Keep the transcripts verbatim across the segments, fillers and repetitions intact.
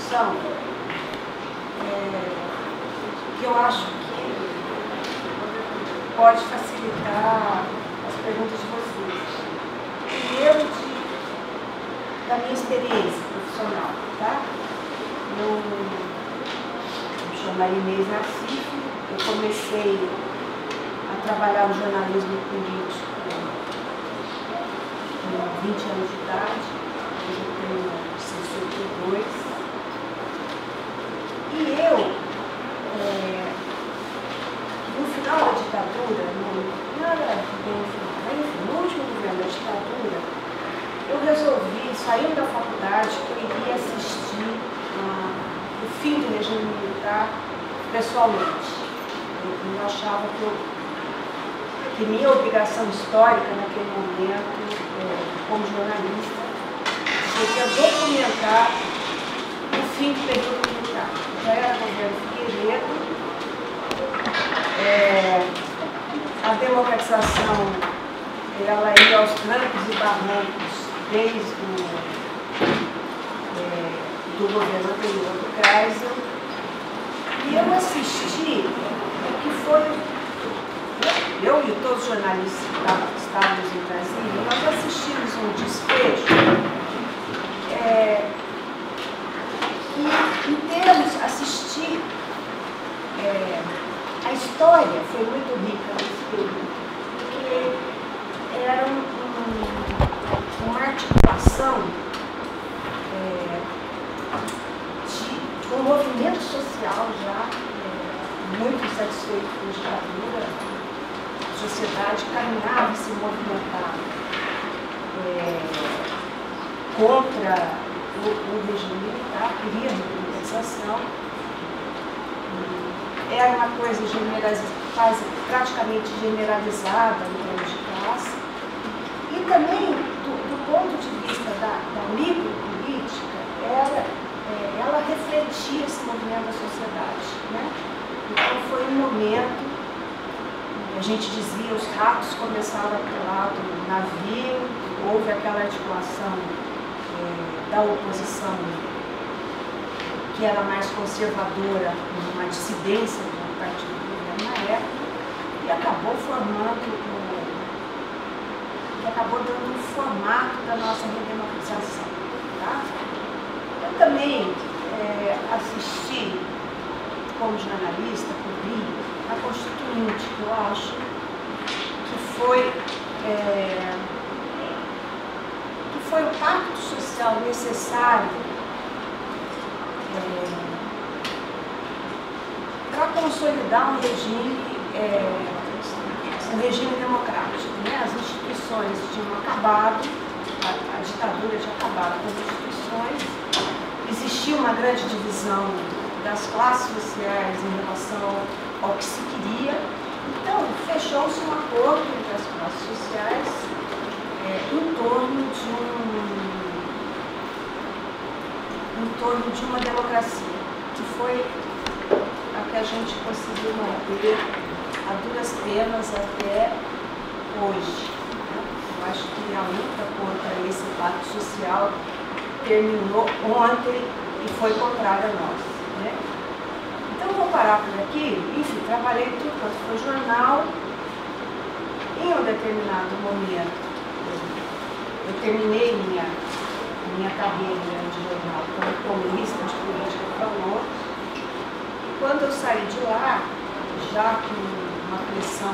introdução, é, que eu acho que pode facilitar as perguntas de vocês. Primeiro, de, da minha experiência profissional, tá? Eu me chamo Inês Nassif, eu comecei a trabalhar no jornalismo político com vinte anos de idade, hoje eu tenho sessenta e dois. E eu, é, no final da ditadura, no, não era bem no final, mas enfim, no último governo da ditadura, eu resolvi, saindo da faculdade, que eu iria assistir ah, o fim do regime militar pessoalmente. Eu, eu achava que, eu, que minha obrigação histórica naquele momento, é, como jornalista, seria documentar o fim do período militar. Já era governo Figueiredo, é, a democratização ela ia aos trancos e barrancos desde o é, do governo anterior do Kreisel, e eu assisti o que foi, eu e todos os jornalistas que estávamos em Brasília, nós assistimos um desfecho é, e, em termos, assistir é, a história foi muito rica nesse período, porque era um, um, uma articulação é, de um movimento social já é, muito insatisfeito com a ditadura. A sociedade caminhava e se movimentava é, contra o, o regime militar, queria regularização. Era uma coisa quase praticamente generalizada em termos de classe. E também, do, do ponto de vista da, da micropolítica, ela, é, ela refletia esse movimento da sociedade, né? Então foi um momento, a gente dizia, os ratos começaram a pular do navio, houve aquela articulação é, da oposição que era mais conservadora, uma dissidência do partido do governo na época, e acabou formando, o, e acabou dando um formato da nossa redemocratização. Tá? Eu também é, assisti, como jornalista, cobri a Constituinte, que eu acho que foi, é, que foi o pacto social necessário É, para consolidar um regime, é, um regime democrático. Né? As instituições tinham acabado, a, a ditadura tinha acabado com as instituições, existia uma grande divisão das classes sociais em relação ao que se queria, então fechou-se um acordo entre as classes sociais é, em torno de um em torno de uma democracia, que foi a que a gente conseguiu manter a duras penas até hoje. Né? Eu acho que a luta contra esse pacto social terminou ontem e foi contrária a nós. Né? Então, vou parar por aqui. Enfim, trabalhei tudo quanto foi jornal. Em um determinado momento, eu terminei minha minha carreira de jornal como colunista de política falou. E quando eu saí de lá, já com uma pressão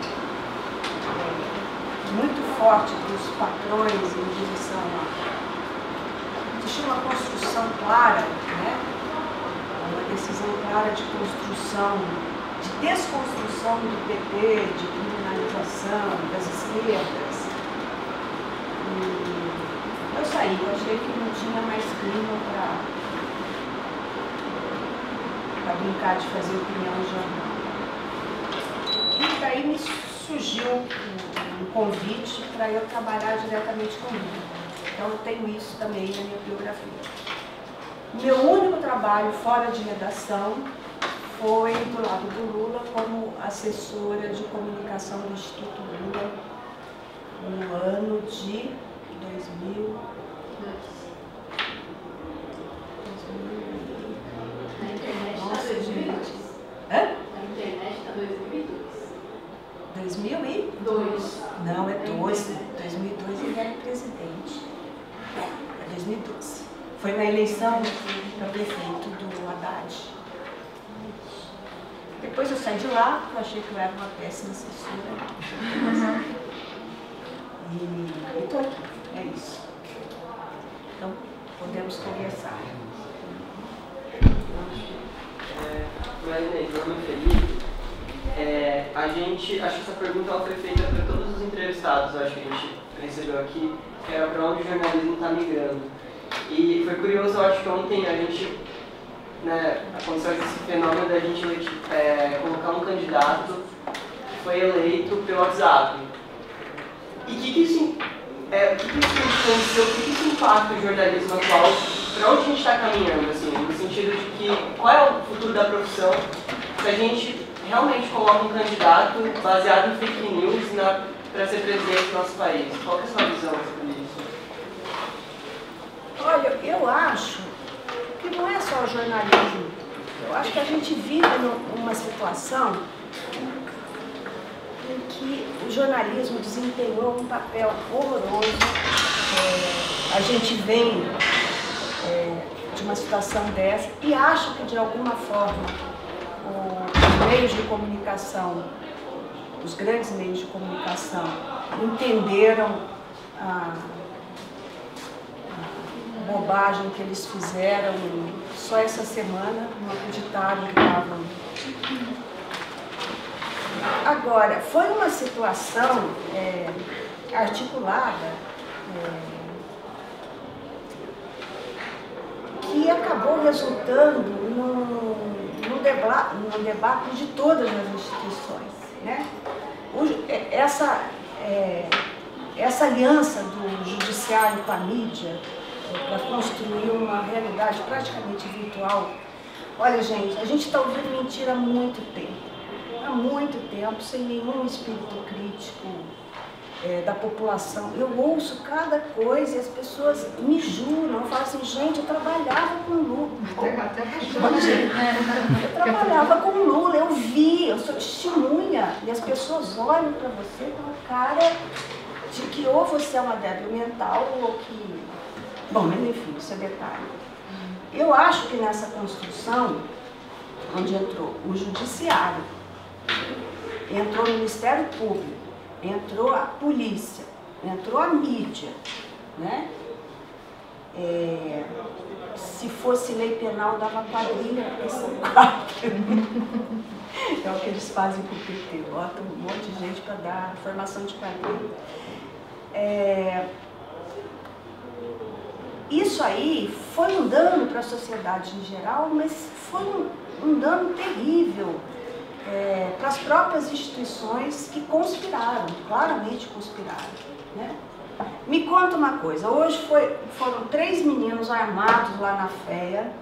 é, muito forte dos patrões em direção a existia uma construção clara, né? Uma decisão clara de construção, de desconstrução do P T, de criminalização das esquerdas. E eu saí, eu achei que não tinha mais clima para brincar de fazer opinião no jornal. E daí me surgiu um, um convite para eu trabalhar diretamente comigo. Então eu tenho isso também na minha biografia. Meu único trabalho fora de redação foi do lado do Lula como assessora de comunicação do Instituto Lula no ano de dois mil, dois mil Foi na eleição para prefeito do Haddad. Depois eu saí de lá, porque eu achei que eu era uma péssima assessora. E estou aqui, é isso. Então, podemos conversar. É, Marinês, meu nome é Felipe. É, a gente, acho que essa pergunta ela foi feita para todos os entrevistados, acho que a gente recebeu aqui, que era para onde o jornalismo está migrando. E foi curioso, eu acho que ontem a gente, né, aconteceu esse fenômeno da gente é, colocar um candidato que foi eleito pelo WhatsApp. E o que, que isso, é, que que isso influenciou, o que, que isso impacta o jornalismo atual? Para onde a gente está caminhando, assim, no sentido de que qual é o futuro da profissão se a gente realmente coloca um candidato baseado em fake news para ser presidente do nosso país? Qual que é a sua visão sobre isso? Olha, eu acho que não é só o jornalismo. Eu acho que a gente vive numa situação em que o jornalismo desempenhou um papel horroroso. É, a gente vem é, de uma situação dessa e acho que, de alguma forma, o, os meios de comunicação, os grandes meios de comunicação, entenderam a, a bobagem que eles fizeram só essa semana, não acreditaram que estavam. Agora, foi uma situação é, articulada é, que acabou resultando num, num, deba num debate de todas as instituições, né? O, essa, é, essa aliança do judiciário com a mídia é, para construir uma realidade praticamente virtual. Olha, gente, a gente está ouvindo mentira há muito tempo. Há muito tempo, sem nenhum espírito crítico é, da população. Eu ouço cada coisa e as pessoas me juram, eu falo assim, gente, eu trabalhava com Lula. Eu trabalhava com Lula, eu vi, eu sou testemunha. E as pessoas olham para você com a cara de que ou você é uma débil mental ou que... Bom, mas enfim, isso é detalhe. Eu acho que nessa construção, onde entrou o judiciário, entrou o Ministério Público, entrou a polícia, entrou a mídia, né? É, se fosse lei penal, dava quadrilha, porque são quatro. É o que eles fazem com o P T, botam um monte de gente para dar formação de quadrilha. É, isso aí foi um dano para a sociedade em geral, mas foi um, um dano terrível. É, para as próprias instituições que conspiraram, claramente conspiraram, né? Me conta uma coisa, hoje foi, foram três meninos armados lá na F E A,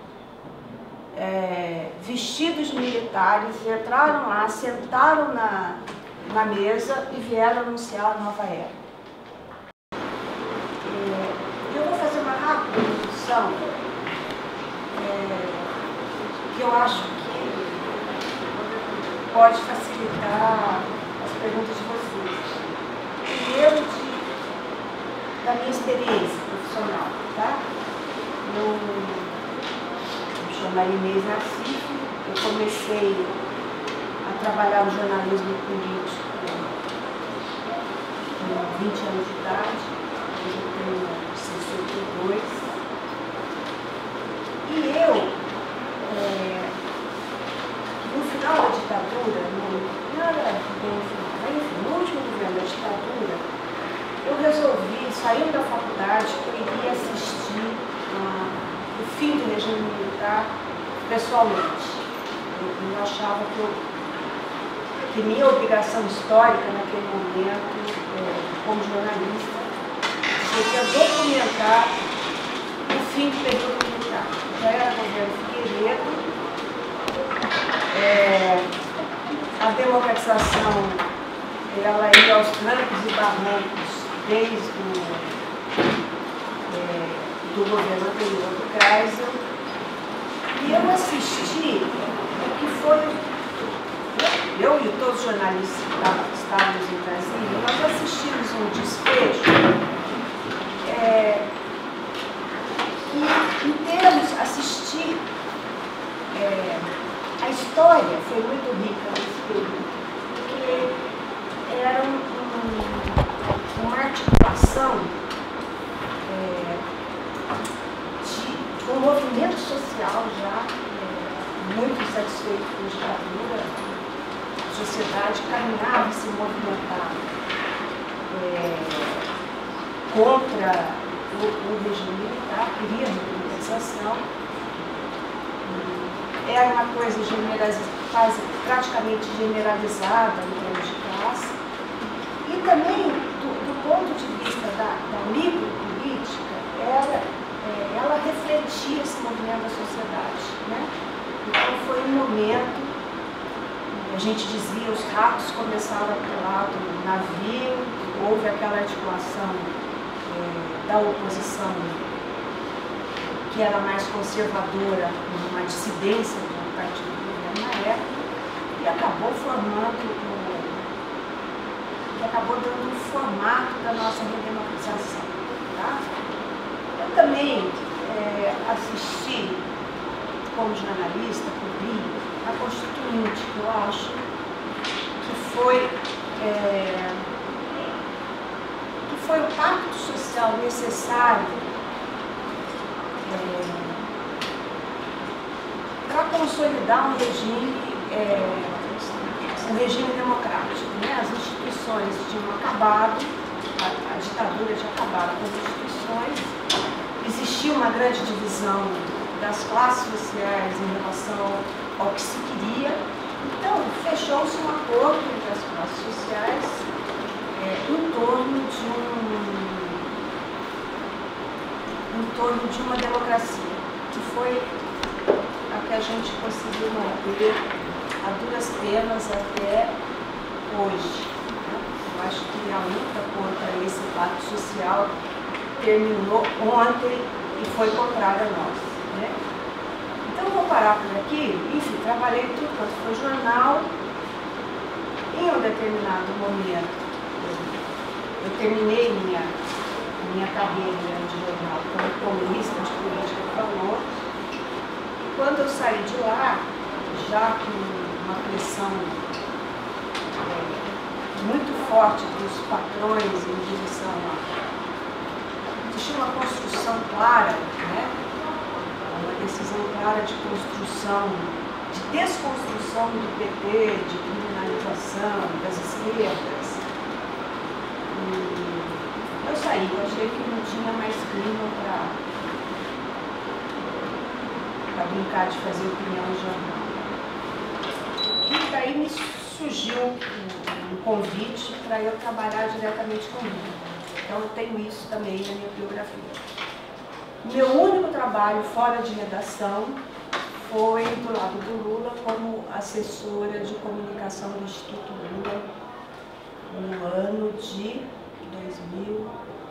é, vestidos de militares, entraram lá, sentaram na, na mesa e vieram anunciar a nova era. É, eu vou fazer uma rápida introdução, é, que eu acho que pode facilitar as perguntas de vocês. Primeiro, de, da minha experiência profissional, tá? Eu me chamo Marinês Narciso, eu comecei a trabalhar no jornalismo político com vinte anos de idade, hoje eu tenho sessenta e dois. E eu, é, no final da ditadura, no, não era bem enfim, no último governo da ditadura, eu resolvi, saindo da faculdade, que eu iria assistir uh, o fim do regime militar pessoalmente. Eu, eu achava que, eu, que minha obrigação histórica naquele momento, é, como jornalista, seria documentar o fim do período militar. Já era governo Figueiredo. É, a democratização, ela ia aos trancos e barrancos desde o é, do governo anterior do Kreisel, e eu assisti o que foi, eu e todos os jornalistas que estávamos em Brasília, nós assistimos um desfecho é, que muito insatisfeito com a ditadura, a sociedade caminhava e se movimentava é, contra o, o regime militar, queria regularização. Era uma coisa quase praticamente generalizada em termos de classe. E também, do, do ponto de vista da, da micropolítica, ela, é, ela refletia esse movimento da sociedade, né? Então foi um momento, a gente dizia, os ratos começaram a pular do navio, houve aquela articulação é, da oposição que era mais conservadora, uma dissidência do partido do governo na época, e acabou formando, e acabou dando um formato da nossa redemocratização. Tá? Eu também é, assisti, como jornalista, cobri a Constituinte, que eu acho que foi, é, que foi o pacto social necessário É, para consolidar um regime, é, um regime democrático, né? As instituições tinham acabado, a, a ditadura tinha acabado com as instituições, existia uma grande divisão das classes sociais em relação ao que se queria, então fechou-se um acordo entre as classes sociais é, em torno de um em torno de uma democracia, que foi a que a gente conseguiu manter a duras penas até hoje. Né? Eu acho que a luta contra esse pacto social terminou ontem e foi contrária a nós. Né? Então, eu vou parar por aqui. Enfim, trabalhei tudo quanto foi jornal. Em um determinado momento, eu terminei minha minha carreira de jornal como colunista de política do valor. E quando eu saí de lá, já com uma pressão é, muito forte dos patrões em direção a... Existia uma construção clara, né? Uma decisão clara de construção, de desconstrução do P T, de criminalização das esquerdas. E eu saí, eu achei que não tinha mais clima para brincar de fazer opinião no jornal. E daí me surgiu um, um convite para eu trabalhar diretamente comigo. Então eu tenho isso também na minha biografia. Meu único trabalho fora de redação foi do lado do Lula como assessora de comunicação do Instituto Lula no ano de dois mil.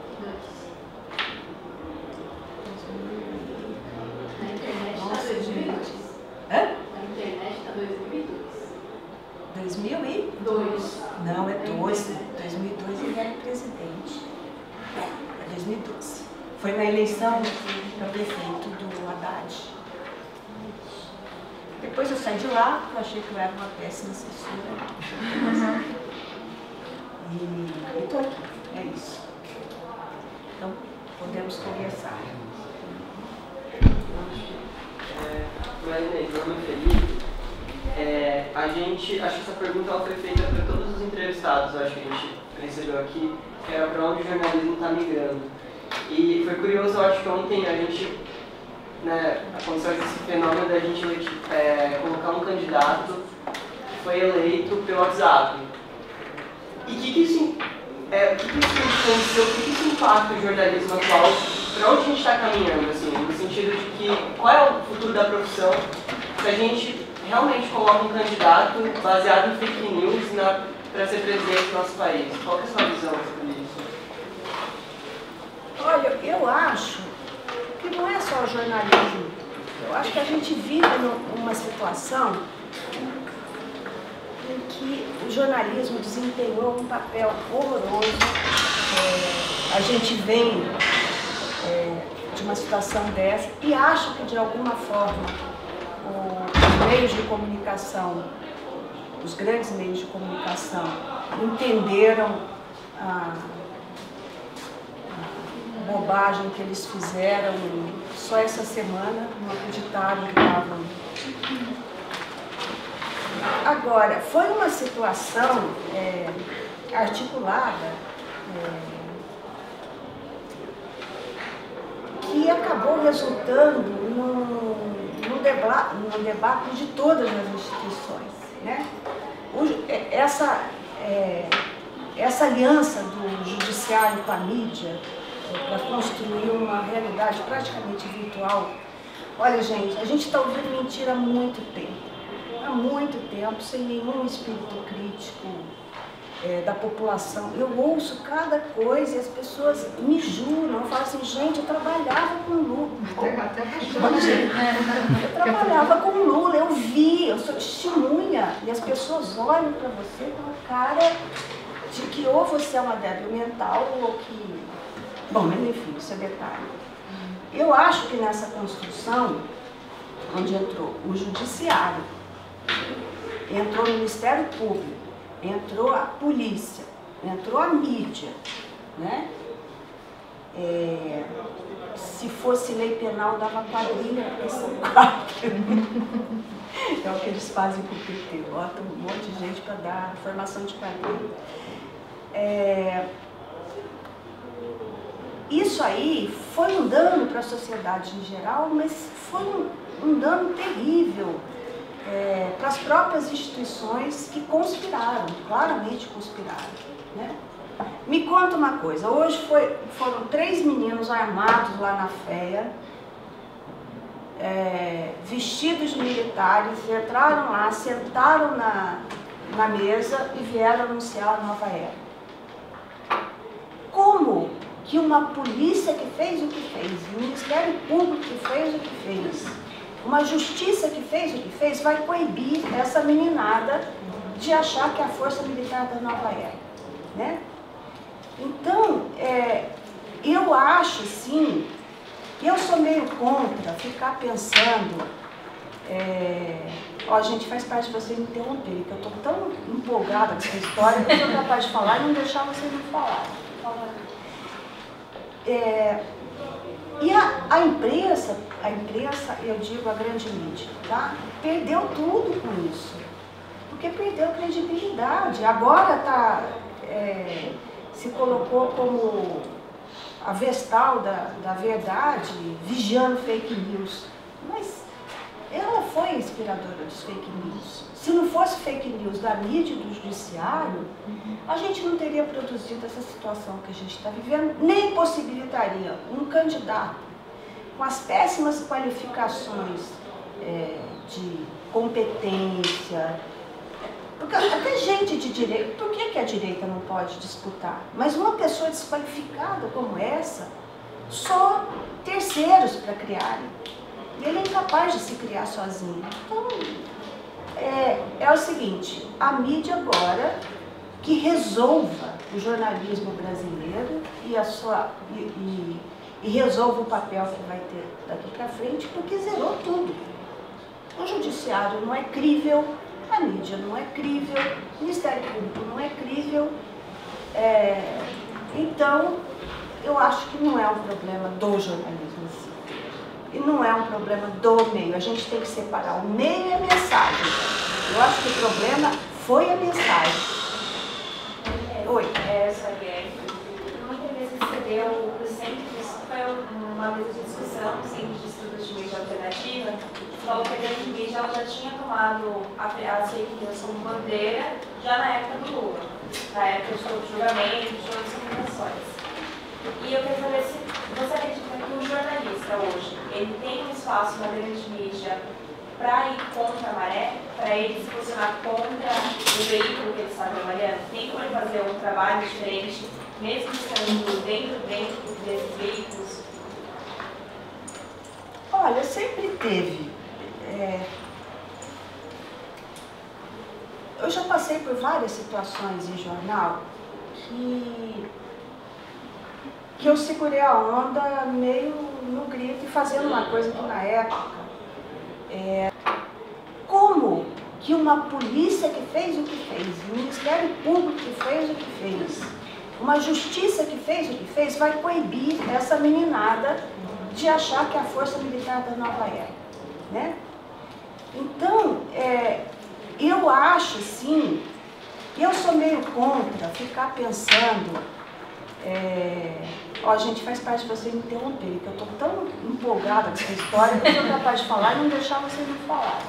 Na internet Nossa, está dois mil e dois. gente. Hã? Na internet está dois mil e dois. dois mil e dois. Não, é dois. dois mil e dois ele era presidente. É dois mil e doze. Foi na eleição para prefeito do Haddad. Depois eu saí de lá, porque eu achei que eu era uma péssima assessora. E estou aqui. É isso. Então, podemos conversar. É, Marinei, meu nome é Felipe. É, a gente, acho que essa pergunta ela foi feita para todos os entrevistados, acho que a gente recebeu aqui, que era para onde o jornalismo está migrando. E foi curioso, eu acho que ontem a gente, né, aconteceu esse fenômeno da gente é, colocar um candidato que foi eleito pelo WhatsApp. E o que, que isso É, o que, que isso influenciou, o que, que isso impacta o jornalismo atual, para onde a gente está caminhando, assim, no sentido de que qual é o futuro da profissão se a gente realmente coloca um candidato baseado em fake news para ser presidente do nosso país? Qual que é a sua visão sobre isso? Olha, eu acho que não é só o jornalismo. Eu acho que a gente vive numa situação em que o jornalismo desempenhou um papel horroroso. É, a gente vem é, de uma situação dessa e acho que, de alguma forma, os meios de comunicação, os grandes meios de comunicação, entenderam a, a bobagem que eles fizeram só essa semana, não acreditaram que estavam Agora, foi uma situação é, articulada é, que acabou resultando num, num, deba num debate de todas as instituições, né? O, essa, é, essa aliança do judiciário com a mídia é, para construir uma realidade praticamente virtual. Olha, gente, a gente está ouvindo mentira há muito tempo. Há muito tempo, sem nenhum espírito crítico é, da população. Eu ouço cada coisa e as pessoas me juram, eu falo assim, gente, eu trabalhava com Lula. Até, até eu trabalhava com Lula, eu vi, eu sou testemunha, e as pessoas olham para você com a cara de que ou você é uma débil mental ou que... Bom, mas enfim, isso é detalhe. Eu acho que nessa construção, onde entrou o judiciário, entrou o Ministério Público, entrou a polícia, entrou a mídia, né? É, se fosse lei penal, dava quadrilha, porque são quatro. É o que eles fazem com o P T, botam um monte de gente para dar formação de quadrilha. É, isso aí foi um dano para a sociedade em geral, mas foi um, um dano terrível. É, para as próprias instituições que conspiraram, claramente conspiraram, né? Me conta uma coisa, hoje foi, foram três meninos armados lá na FEA, é, vestidos de militares, entraram lá, sentaram na, na mesa e vieram anunciar a nova era. Como que uma polícia que fez o que fez, o Ministério Público que fez o que fez, uma justiça que fez o que fez, vai coibir essa meninada de achar que é a força militar da nova era, né? Então, é, eu acho, sim, eu sou meio contra ficar pensando, é, ó, gente, faz parte de vocês me interromperem, que eu estou tão empolgada com essa história que eu sou capaz de falar e não deixar vocês não falarem. É, E a, a imprensa, a imprensa, eu digo a grande mídia, tá? Perdeu tudo com isso, porque perdeu credibilidade. Agora tá, é, se colocou como a vestal da, da verdade, vigiando fake news. Mas ela foi a inspiradora dos fake news. Se não fosse fake news da mídia e do judiciário, a gente não teria produzido essa situação que a gente está vivendo, nem possibilitaria um candidato com as péssimas qualificações é, de competência, porque até gente de direita, por que, que a direita não pode disputar? Mas uma pessoa desqualificada como essa, só terceiros para criarem. E ele é incapaz de se criar sozinho. Então, é, é o seguinte, a mídia agora que resolva o jornalismo brasileiro e, a sua, e, e, e resolva o papel que vai ter daqui para frente, porque zerou tudo. O judiciário não é crível, a mídia não é crível, o Ministério Público não é crível. É, então, eu acho que não é um problema do jornalismo em si. E não é um problema do meio. A gente tem que separar o meio e a mensagem. Eu acho que o problema foi a mensagem. É, Oi. É, Xavier, numa entrevista que você deu para o Centro, isso foi uma mesa de discussão no Centro de Estudos de Mídia Alternativa, falou que a grande mídia ela já tinha tomado as fake news como bandeira já na época do Lula, na época de todo julgamento, de todas as comunicações. E eu quero saber se você acredita que o jornalista hoje, ele tem um espaço na grande mídia para ir contra a maré, para ele se posicionar contra o veículo que ele está trabalhando? Tem como ele fazer um trabalho diferente, mesmo estando dentro, dentro desses veículos? Olha, sempre teve. É... Eu já passei por várias situações em jornal que, que eu segurei a onda meio no grito e fazendo uma coisa que na época... É... Como que uma polícia que fez o que fez, o Ministério Público que fez o que fez, uma justiça que fez o que fez, vai coibir essa meninada de achar que é a força militar da nova era, né? Então, é, eu acho, sim, eu sou meio contra ficar pensando, é, ó, gente, faz parte de você me interromper, que eu estou tão empolgada com essa história que eu sou capaz de falar e não deixar vocês me falar.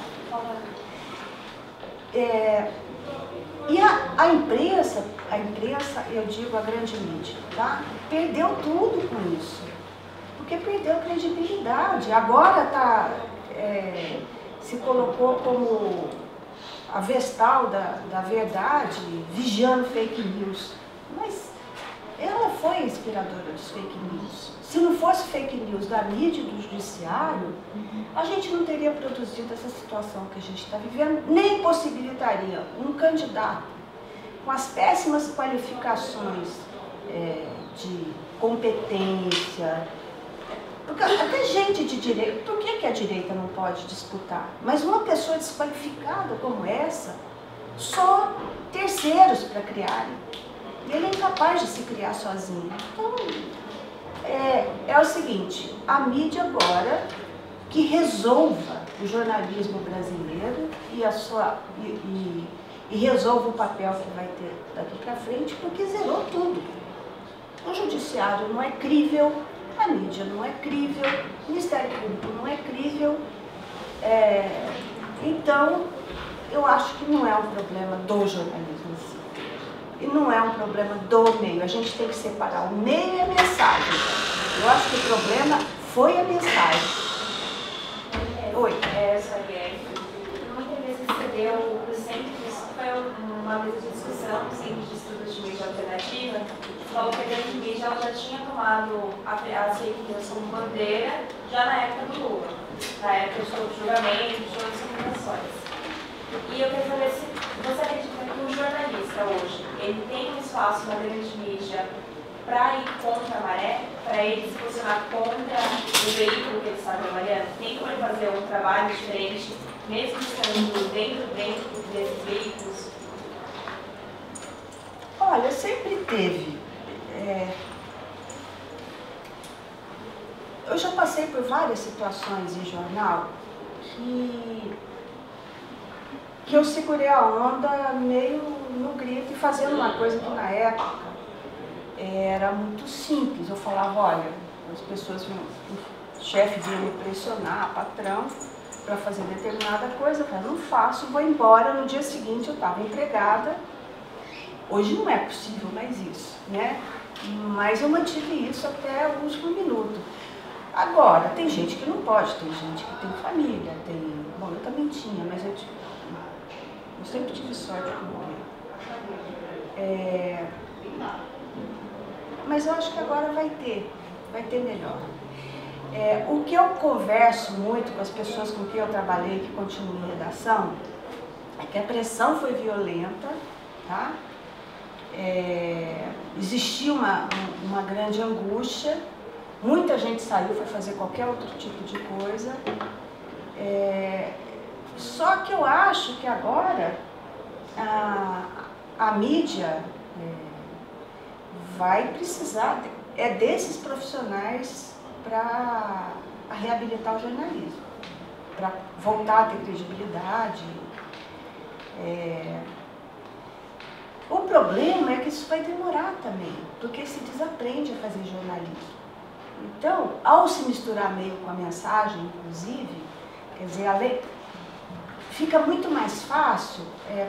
É, e a, a imprensa, a imprensa, eu digo a grande mídia, tá? Perdeu tudo com isso, porque perdeu credibilidade. Agora tá, é, se colocou como a vestal da, da verdade, vigiando fake news. Mas ela foi a inspiradora dos fake news. Se não fosse fake news da mídia e do judiciário, a gente não teria produzido essa situação que a gente está vivendo, nem possibilitaria um candidato com as péssimas qualificações é, de competência. Porque até gente de direita, por que, que a direita não pode disputar? Mas uma pessoa desqualificada como essa, só terceiros para criarem. E ele é incapaz de se criar sozinho. Então, é, é o seguinte, a mídia agora que resolva o jornalismo brasileiro e, a sua, e, e, e resolva o papel que vai ter daqui para frente, porque zerou tudo. O judiciário não é crível, a mídia não é crível, o Ministério Público não é crível. É, então, eu acho que não é um problema do jornalismo em si. E não é um problema do meio. A gente tem que separar o meio e a mensagem. Eu acho que o problema foi a mensagem. É, Oi. É, Xavier, numa entrevista que você deu para o Centro, isso foi uma mesa de discussão no Centro de Estudos de Mídia Alternativa, você falou que a grande mídia ela já tinha tomado a fake news como bandeira já na época do Lula, na época de todo o julgamento, de todas as comunicações. E eu queria saber se você acredita que o jornalista hoje, ele tem um espaço na grande mídia para ir contra a maré, para ele se posicionar contra o veículo que ele está trabalhando? Tem como ele fazer um trabalho diferente, mesmo estando dentro, dentro desses veículos? Olha, sempre teve. É... Eu já passei por várias situações em jornal que... que eu segurei a onda meio no grito e fazendo uma coisa que na época era muito simples. Eu falava, olha, as pessoas vinham, o chefe vinha me pressionar, patrão, para fazer determinada coisa, eu falei, não faço, vou embora. No dia seguinte eu estava empregada. Hoje não é possível mais isso, né? Mas eu mantive isso até o último minuto. Agora, tem gente que não pode, tem gente que tem família, tem... Bom, eu também tinha, mas eu, eu sempre tive sorte com o é... Mas eu acho que agora vai ter, vai ter melhor. É, o que eu converso muito com as pessoas com quem eu trabalhei, que continuam em redação, é que a pressão foi violenta, tá? É, existia uma, uma grande angústia, muita gente saiu, foi fazer qualquer outro tipo de coisa. É, só que eu acho que agora a, a mídia é, vai precisar, é desses profissionais para reabilitar o jornalismo, para voltar a ter credibilidade. É, o problema é que isso vai demorar também, porque se desaprende a fazer jornalismo. Então, ao se misturar meio com a mensagem, inclusive, quer dizer, a lei, fica muito mais fácil, é,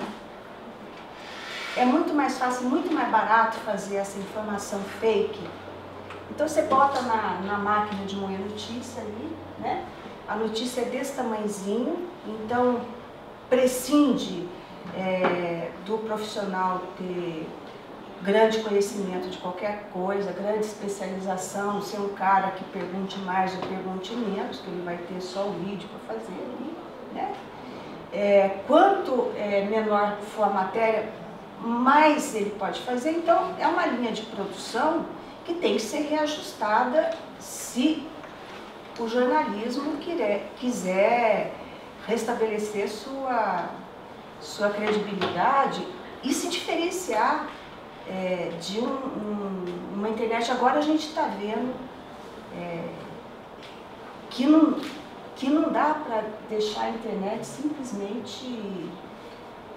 é muito mais fácil, muito mais barato fazer essa informação fake. Então você bota na, na máquina de moer notícia ali, né? A notícia é desse tamanhozinho, então prescinde é, do profissional ter grande conhecimento de qualquer coisa, grande especialização, ser um cara que pergunte mais ou pergunte menos, que ele vai ter só o vídeo para fazer ali, né? É, quanto é, menor for a matéria, mais ele pode fazer. Então é uma linha de produção que tem que ser reajustada se o jornalismo quiser, quiser restabelecer sua, sua credibilidade e se diferenciar é, de um, um, uma internet. Agora a gente está vendo é, que, não, que não dá para deixar a internet simplesmente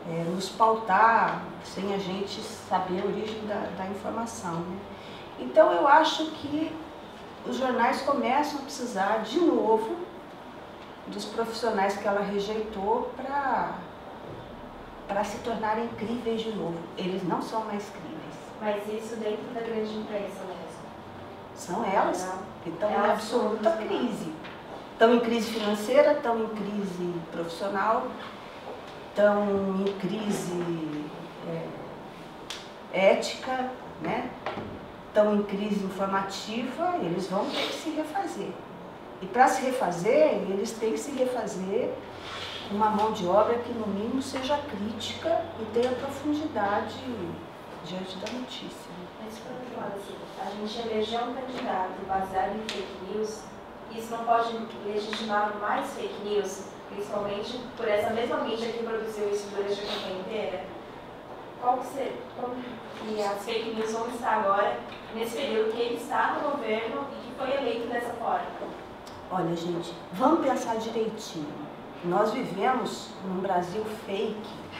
é, nos pautar sem a gente saber a origem da, da informação, né? Então eu acho que os jornais começam a precisar de novo dos profissionais que ela rejeitou para para se tornarem críveis de novo. Eles não são mais críveis. Mas isso dentro da grande imprensa mesmo? São elas que estão em Elas absoluta são- crise. Estão em crise financeira, estão em crise profissional, estão em crise é, ética, né? Estão em crise informativa, eles vão ter que se refazer. E para se refazer, eles têm que se refazer com uma mão de obra que no mínimo seja crítica e tenha profundidade diante da notícia. Mas por outro lado, assim, a gente eleger um candidato baseado em fake news, isso não pode legitimar mais fake news, principalmente por essa mesma mídia que produziu isso durante a campanha inteira? Qual que ser, como que as fake news vão estar agora, nesse período que ele está no governo e que foi eleito dessa forma? Olha, gente, vamos pensar direitinho. Nós vivemos num Brasil fake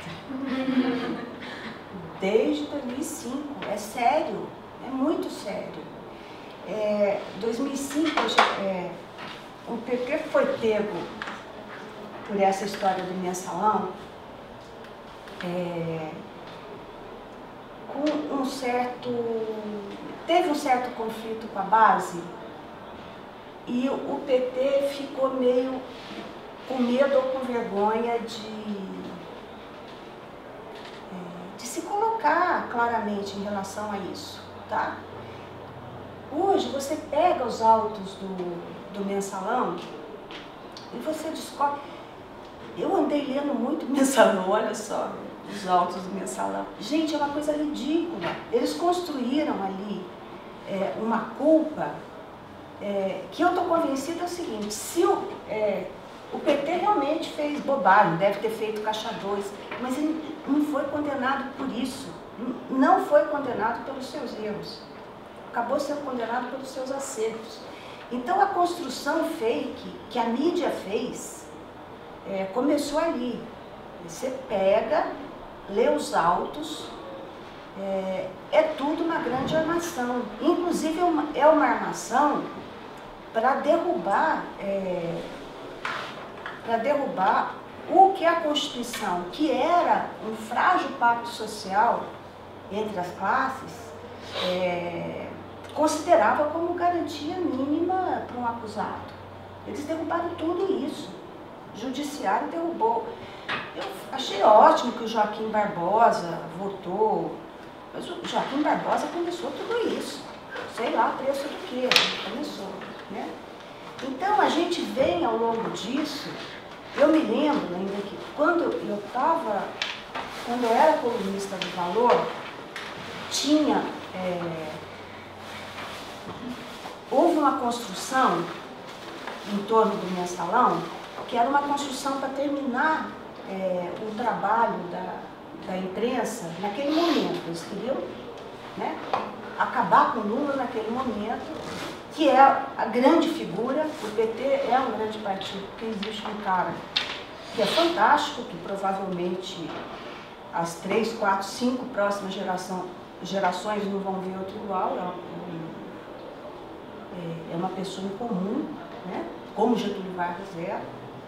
desde dois mil e cinco. É sério, é muito sério. É, dois mil e cinco, é, o P P foi pego por essa história do mensalão é, com um certo... Teve um certo conflito com a base e o P T ficou meio com medo ou com vergonha de, de se colocar claramente em relação a isso, tá? Hoje você pega os autos do, do mensalão e você descobre... Eu andei lendo muito mensalão, olha só, os autos do mensalão. Gente, é uma coisa ridícula. Eles construíram ali é, uma culpa é, que eu estou convencida é o seguinte, se o... É, o P T realmente fez bobagem, deve ter feito caixa dois, mas ele não foi condenado por isso, não foi condenado pelos seus erros, acabou sendo condenado pelos seus acertos. Então a construção fake que a mídia fez é, começou ali. Você pega, lê os autos, é, é tudo uma grande armação, inclusive é uma, é uma armação para derrubar... É, para derrubar o que a Constituição, que era um frágil pacto social entre as classes, é, considerava como garantia mínima para um acusado. Eles derrubaram tudo isso. O judiciário derrubou. Eu achei ótimo que o Joaquim Barbosa votou, mas o Joaquim Barbosa começou tudo isso. Sei lá, preço do quê? Começou, né? Então a gente vem ao longo disso. Eu me lembro ainda que quando eu estava, quando eu era colunista do Valor, tinha, é, houve uma construção em torno do mensalão, que era uma construção para terminar é, o trabalho da, da imprensa naquele momento. Eles queriam, né, acabar com Lula naquele momento, que é a grande figura. O P T é um grande partido, porque existe um cara que é fantástico, que provavelmente as três, quatro, cinco próximas geração, gerações não vão ver outro igual, é, é uma pessoa incomum, né? Como Getúlio Vargas era.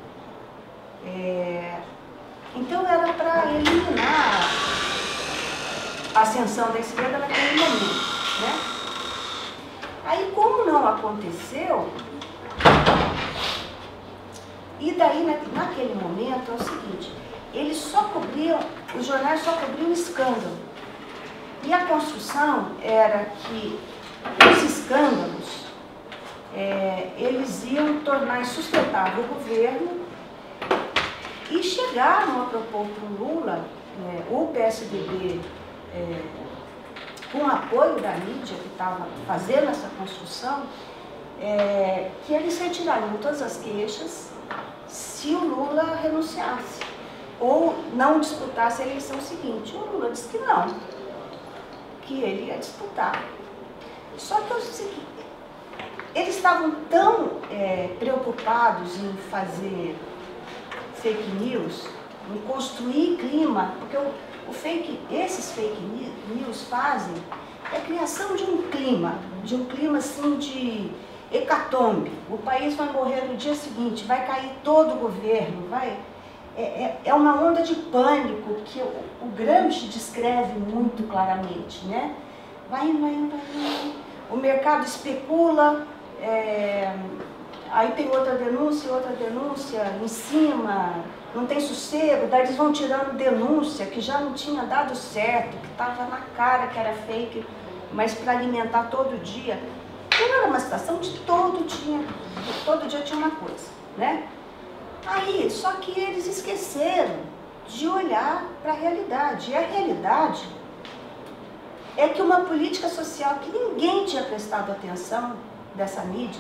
É, então era para eliminar a ascensão da esquerda naquele momento, né? Aí, como não aconteceu, e daí naquele momento é o seguinte, eles só cobriam, os jornais só cobriam o escândalo. E a construção era que os escândalos, é, eles iam tornar insustentável o governo e chegaram a propor para o Lula, é, o P S D B, é, com o apoio da mídia que estava fazendo essa construção, é, que eles retirariam todas as queixas se o Lula renunciasse ou não disputasse a eleição seguinte. O Lula disse que não, que ele ia disputar. Só que eu segui, eles estavam tão é, preocupados em fazer fake news em construir clima, porque o, o fake, esses fake news fazem é a criação de um clima, de um clima assim de hecatombe. O país vai morrer no dia seguinte, vai cair todo o governo, vai... É, é, é uma onda de pânico que o, o Gramsci descreve muito claramente, né? Vai indo, vai indo, vai indo. O mercado especula, é, aí tem outra denúncia, outra denúncia em cima, não tem sossego, daí eles vão tirando denúncia que já não tinha dado certo, que estava na cara que era fake, mas para alimentar todo dia. Então era uma situação de todo dia, todo dia tinha uma coisa, né? Aí, só que eles esqueceram de olhar para a realidade. E a realidade é que uma política social que ninguém tinha prestado atenção dessa mídia,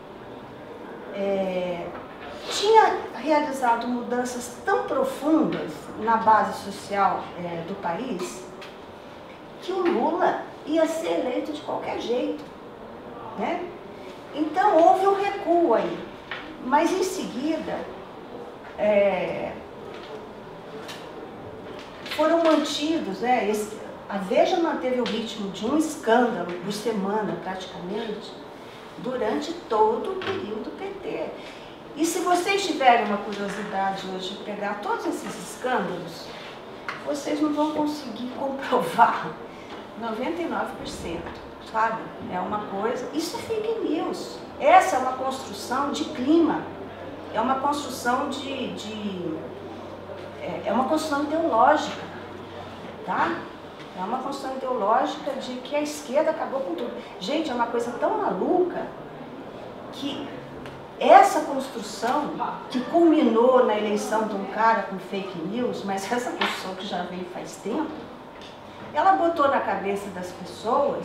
é, tinha realizado mudanças tão profundas na base social é, do país, que o Lula ia ser eleito de qualquer jeito, né? Então houve um recuo aí, mas em seguida é, foram mantidos, né? Esse, a Veja manteve o ritmo de um escândalo por semana praticamente durante todo o período P T. E se vocês tiverem uma curiosidade hoje de pegar todos esses escândalos, vocês não vão conseguir comprovar noventa e nove por cento, sabe? É uma coisa... Isso é fake news. Essa é uma construção de clima. É uma construção de... de é, é uma construção ideológica, tá? É uma construção ideológica de que a esquerda acabou com tudo. Gente, é uma coisa tão maluca que essa construção que culminou na eleição de um cara com fake news, mas essa construção que já vem faz tempo, ela botou na cabeça das pessoas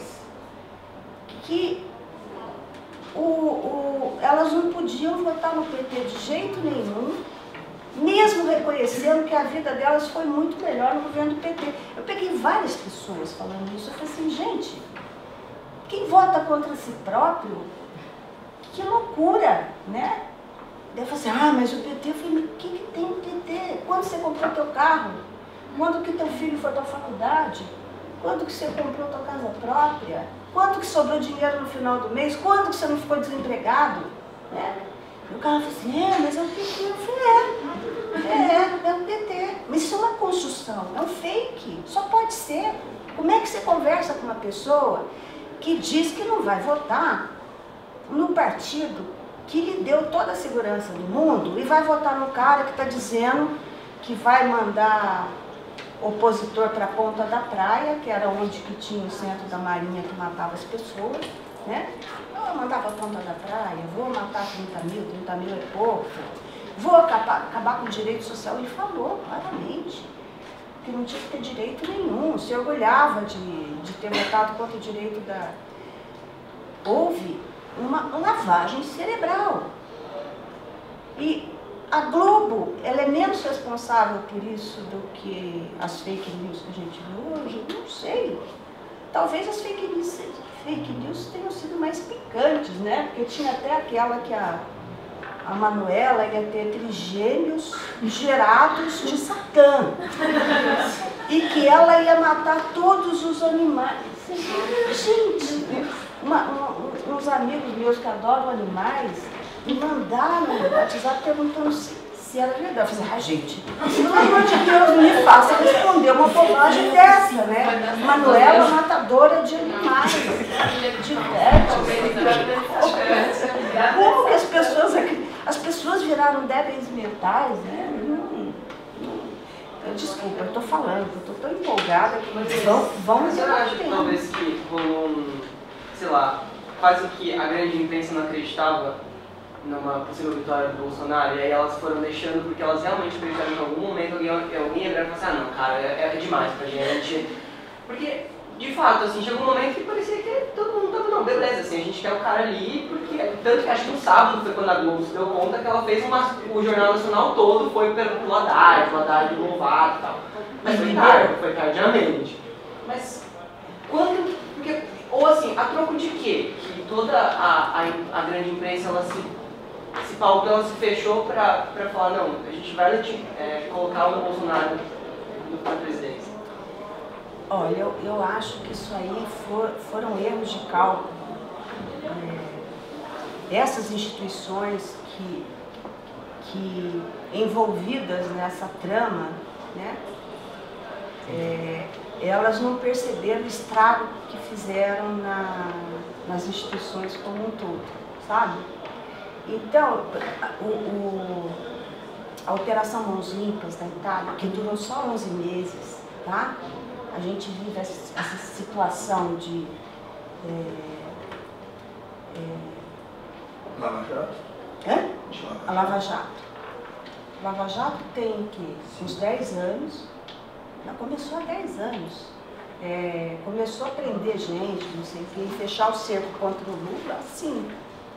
que o, o, elas não podiam votar no P T de jeito nenhum, mesmo reconhecendo que a vida delas foi muito melhor no governo do P T. Eu peguei várias pessoas falando isso, eu falei assim, gente, quem vota contra si próprio, que loucura, né? Daí eu falei assim, ah, mas o P T, eu falei, o que, que tem no P T? Quando você comprou teu carro? Quando que teu filho foi para a faculdade? Quando que você comprou tua casa própria? Quanto que sobrou dinheiro no final do mês? Quando que você não ficou desempregado? Né? E o cara falou assim, é, mas é o P T. Eu falei, é, é, é o P T. Mas isso é uma construção, é um fake, só pode ser. Como é que você conversa com uma pessoa que diz que não vai votar no partido que lhe deu toda a segurança do mundo e vai votar no cara que está dizendo que vai mandar opositor para a ponta da praia, que era onde que tinha o centro da Marinha que matava as pessoas, né? Eu mandava a ponta da praia, vou matar trinta mil, trinta mil é pouco, vou acabar, acabar com o direito social. Ele falou claramente que não tinha que ter direito nenhum, se orgulhava de, de ter votado contra o direito da... Houve uma, uma lavagem cerebral. E a Globo, ela é menos responsável por isso do que as fake news que a gente vê hoje? Não sei. Talvez as fake news, fake news tenham sido mais picantes, né? Porque tinha até aquela que a, a Manuela ia ter trigêmeos gerados de Satã. E que ela ia matar todos os animais. Gente, uma, uma, uns amigos meus que adoram animais me mandaram no WhatsApp perguntando se, se era verdade. Eu falei, ah, gente, pelo amor de Deus, não me faça responder uma bobagem dessa, né? Manuela, matadora de animais, de pets. Como que as pessoas, as pessoas viraram débeis mentais, né? Não, não, desculpa, eu estou falando, eu estou tão empolgada que vão, vamos... Você não acha que talvez que rolou um, sei lá, quase que a grande imprensa não acreditava numa possível vitória do Bolsonaro, e aí elas foram deixando porque elas realmente acreditaram que em algum momento alguém, alguém ia virar e falar assim, ah não, cara, é, é demais pra gente. Porque, de fato, assim, chegou um momento que parecia que todo mundo tava, não, beleza, assim, a gente quer o cara ali, porque, tanto que acho que no sábado foi quando a Globo se deu conta que ela fez uma, o Jornal Nacional todo foi pelo, pelo Haddad, o Haddad louvado e tal. Mas foi tarde, foi tardiamente. Mas, quando, porque, ou assim, a troco de quê? Que toda a, a, a grande imprensa, ela se esse palco ela se fechou para falar, não, a gente vai é, colocar o Bolsonaro na presidência? Olha, eu, eu acho que isso aí for, foram erros de cálculo. É, essas instituições que, que envolvidas nessa trama, né, é, elas não perceberam o estrago que fizeram na, nas instituições como um todo, sabe? Então, o, o, a Operação Mãos Limpas da Itália, que durou só onze meses, tá? A gente vive essa, essa situação de... É, é, Lava Jato? Hã? A Lava Jato. A Lava Jato tem o quê? Uns dez anos. Não, começou há dez anos. É, começou a prender gente, não sei o quê, e fechar o cerco contra o Lula, sim.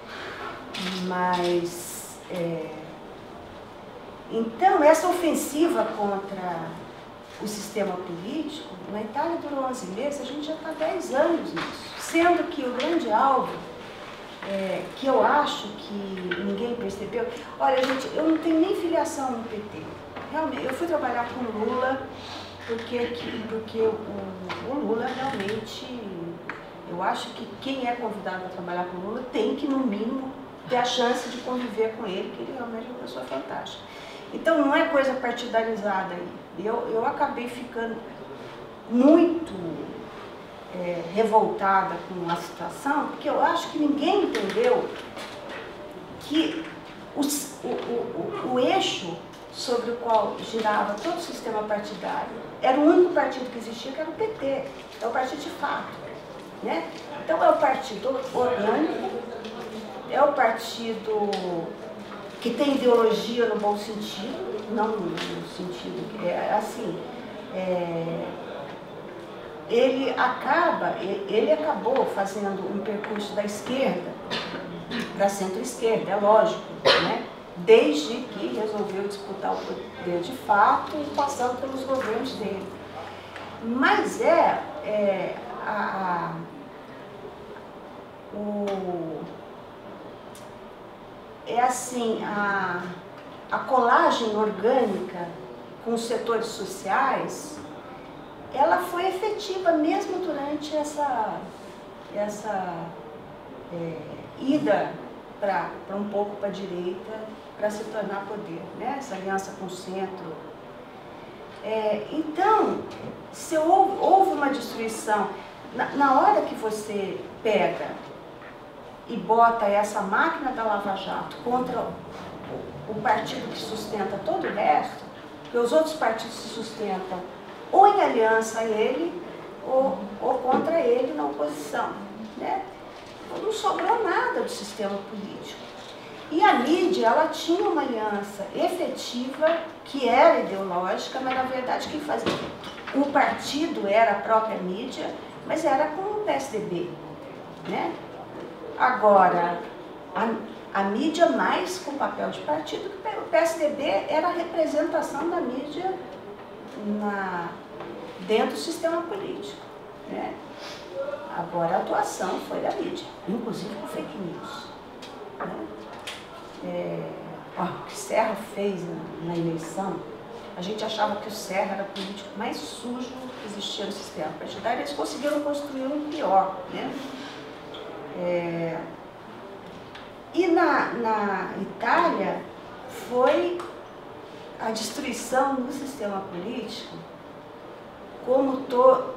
Mas... É, então, essa ofensiva contra o sistema político, na Itália durou onze meses, a gente já está há dez anos nisso. Sendo que o grande alvo, é, que eu acho que ninguém percebeu... Olha, gente, eu não tenho nem filiação no P T. Realmente, eu fui trabalhar com o Lula porque, porque o, o Lula realmente... Eu acho que quem é convidado a trabalhar com o Lula tem que, no mínimo, ter a chance de conviver com ele, que ele realmente é uma pessoa fantástica. Então, não é coisa partidarizada aí. Eu, eu acabei ficando muito é, revoltada com a situação, porque eu acho que ninguém entendeu que os, o, o, o, o eixo sobre o qual girava todo o sistema partidário era o único partido que existia, que era o P T, é o partido de fato, né? Então, é o partido orgânico, é o partido que tem ideologia no bom sentido, não no sentido que é assim, é, ele acaba, ele acabou fazendo um percurso da esquerda para centro-esquerda, é lógico, né? Desde que resolveu disputar o poder de fato e passando pelos governos dele. Mas é, é a, a, o... é assim, a, a colagem orgânica com os setores sociais, ela foi efetiva mesmo durante essa, essa é, ida para um pouco para a direita, para se tornar poder, né? Essa aliança com o centro. É, então, se houve, houve uma destruição, na, na hora que você pega e bota essa máquina da Lava Jato contra o, o partido que sustenta todo o resto, porque os outros partidos se sustentam ou em aliança a ele, ou, ou contra ele na oposição, né? Não sobrou nada do sistema político. E a mídia, ela tinha uma aliança efetiva, que era ideológica, mas na verdade quem fazia o partido era a própria mídia, mas era com o P S D B, né? Agora, a, a mídia mais com papel de partido, que o P S D B era a representação da mídia na, dentro do sistema político, né? Agora a atuação foi da mídia, inclusive com fake news, né? É, ó, o que Serra fez na, na eleição, a gente achava que o Serra era o político mais sujo que existia no sistema partidário, eles conseguiram construir um pior, né? É, e na, na Itália foi a destruição do sistema político como todo.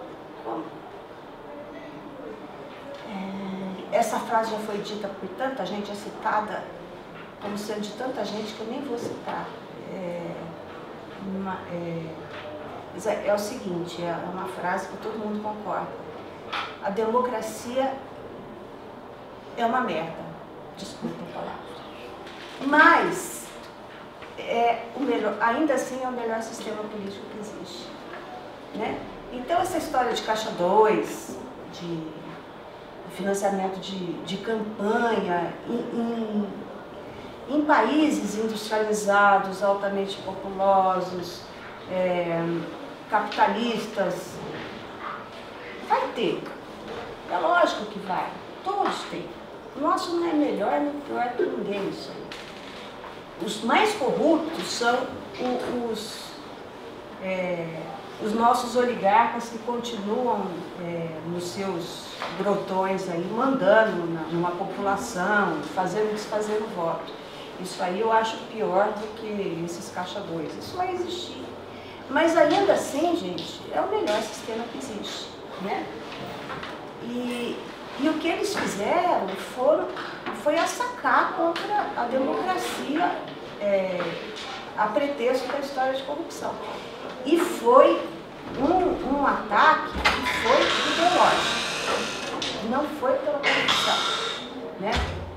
É, essa frase já foi dita por tanta gente, é citada como sendo de tanta gente que eu nem vou citar. É, uma, é, é o seguinte, é uma frase que todo mundo concorda. A democracia é uma merda, desculpa a palavra. Mas, é o melhor, ainda assim é o melhor sistema político que existe, né? Então essa história de caixa dois, de financiamento de, de campanha, em, em, em países industrializados, altamente populosos, é, capitalistas, vai ter. É lógico que vai, todos têm, O nosso não é melhor nem pior que ninguém, isso aí. Os mais corruptos são o, os, é, os nossos oligarcas que continuam é, nos seus grotões aí, mandando na, numa população, fazendo e desfazendo voto. Isso aí eu acho pior do que esses caixa dois. Isso vai existir. Mas ainda assim, gente, é o melhor sistema que existe, né? E, e o que eles fizeram foram, foi assacar contra a democracia é, a pretexto da história de corrupção. E foi um, um ataque que foi ideológico, não foi pela corrupção, né?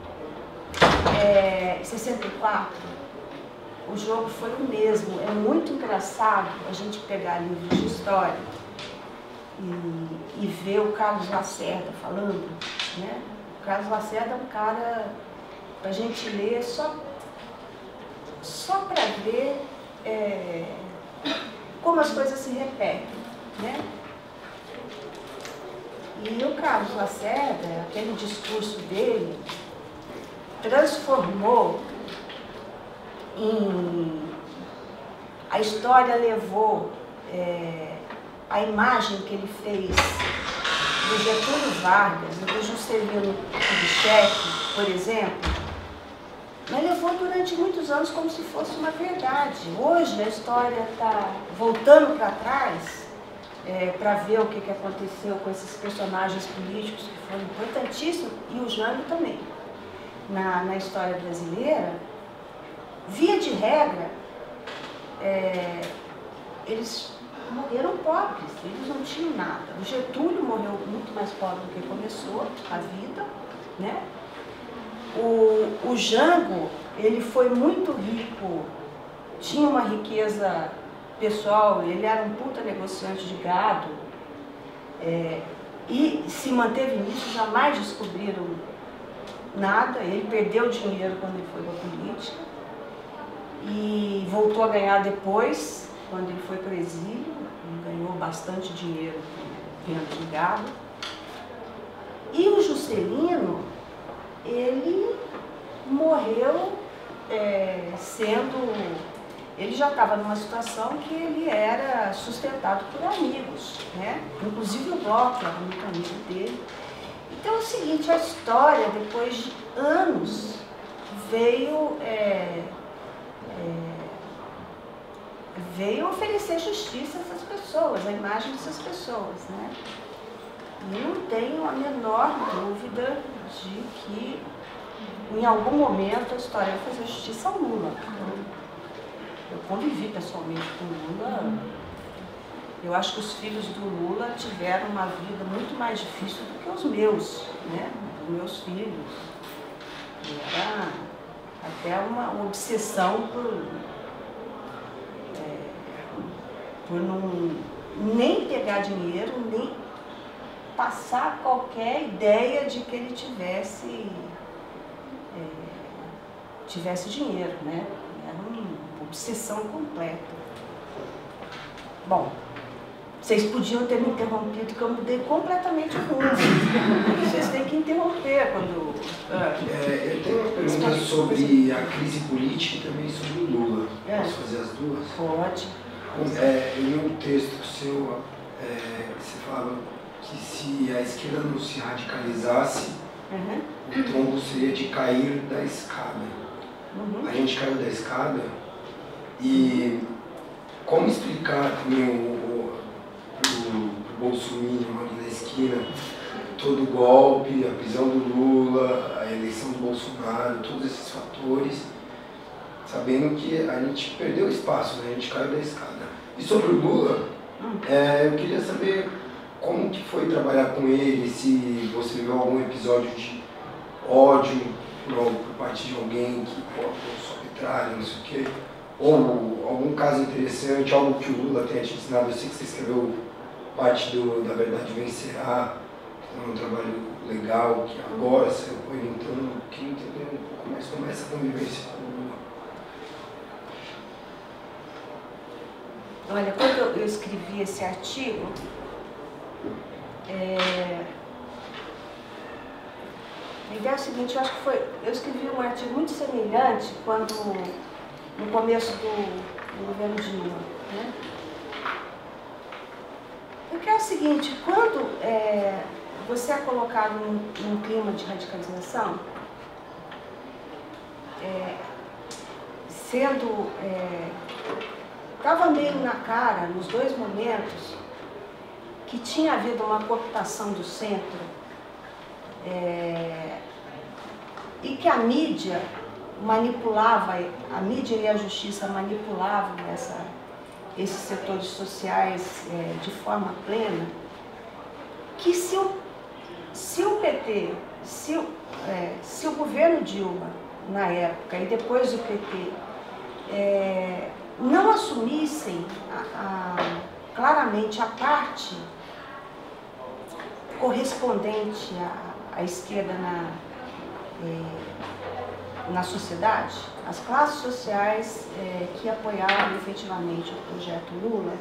É, em sessenta e quatro, o jogo foi o mesmo. É muito engraçado a gente pegar livros de história e, e ver o Carlos Lacerda falando, né? O Carlos Lacerda é um cara para a gente ler só, só para ver é, como as coisas se repetem, né? E o Carlos Lacerda, aquele discurso dele, transformou em... A história levou é, a imagem que ele fez do Getúlio Vargas e do Juscelino Kubitschek, por exemplo, mas levou durante muitos anos como se fosse uma verdade. Hoje a história está voltando para trás é, para ver o que, que aconteceu com esses personagens políticos que foram importantíssimos, e o Jango também. Na, na história brasileira, via de regra, é, eles morreram pobres, eles não tinham nada. O Getúlio morreu muito mais pobre do que começou a vida, né? O, o Jango, ele foi muito rico, tinha uma riqueza pessoal, ele era um puta negociante de gado, é, e se manteve nisso, jamais descobriram nada. Ele perdeu dinheiro quando ele foi para a política e voltou a ganhar depois, quando ele foi para o exílio. Ele ganhou bastante dinheiro venda de gado. E o Juscelino, ele morreu é, sendo... Ele já estava numa situação que ele era sustentado por amigos, né? Inclusive o Bloch era muito amigo dele. Então é o seguinte, a história, depois de anos, veio, é, é, veio oferecer justiça a essas pessoas, a imagem dessas pessoas, né? E não tenho a menor dúvida de que, em algum momento, a história vai fazer justiça ao Lula. Eu convivi pessoalmente com o Lula. Eu acho que os filhos do Lula tiveram uma vida muito mais difícil do que os meus, né? Os meus filhos. Era até uma, uma obsessão por, é, por não nem pegar dinheiro, nem passar qualquer ideia de que ele tivesse, é, tivesse dinheiro, né? Era uma obsessão completa. Bom, vocês podiam ter me interrompido, que eu mudei completamente o rumo. Vocês têm que interromper quando... Ah. É, eu tenho uma pergunta sobre a crise política e também sobre o Lula. É. Posso fazer as duas? Pode. É, em um texto seu, é, você fala que se a esquerda não se radicalizasse, uhum. o tombo seria de cair da escada. Uhum. A gente caiu da escada e como explicar também o o Bolsonaro ali na esquina, todo o golpe, a prisão do Lula, a eleição do Bolsonaro, todos esses fatores, sabendo que a gente perdeu espaço, né? A gente caiu da escada. E sobre o Lula, é, eu queria saber como que foi trabalhar com ele, se você viu algum episódio de ódio por, por parte de alguém que apoiou sua arbitragem, não sei o quê, ou algum caso interessante, algo que o Lula tenha te ensinado. Eu sei que você escreveu parte do, da Verdade Vencerá, que é um trabalho legal, que agora saiu com ele, então eu queria entender um pouco mais como é essa convivência com o Lula. Olha, quando eu, eu escrevi esse artigo, é, A ideia é a seguinte, eu acho que foi, eu escrevi um artigo muito semelhante quando, no começo do, do governo Dilma, né? Porque é o seguinte, quando é, você é colocado num, num clima de radicalização, é, sendo, estava é, meio na cara, nos dois momentos, que tinha havido uma cooptação do centro, é, e que a mídia manipulava, a mídia e a justiça manipulavam essa, esses setores sociais é, de forma plena, que se o, se o P T, se o, é, se o governo Dilma, na época, e depois do P T, é, não assumissem a, a, claramente a parte correspondente à, à esquerda na, é, na sociedade, as classes sociais é, que apoiaram efetivamente o projeto Lula,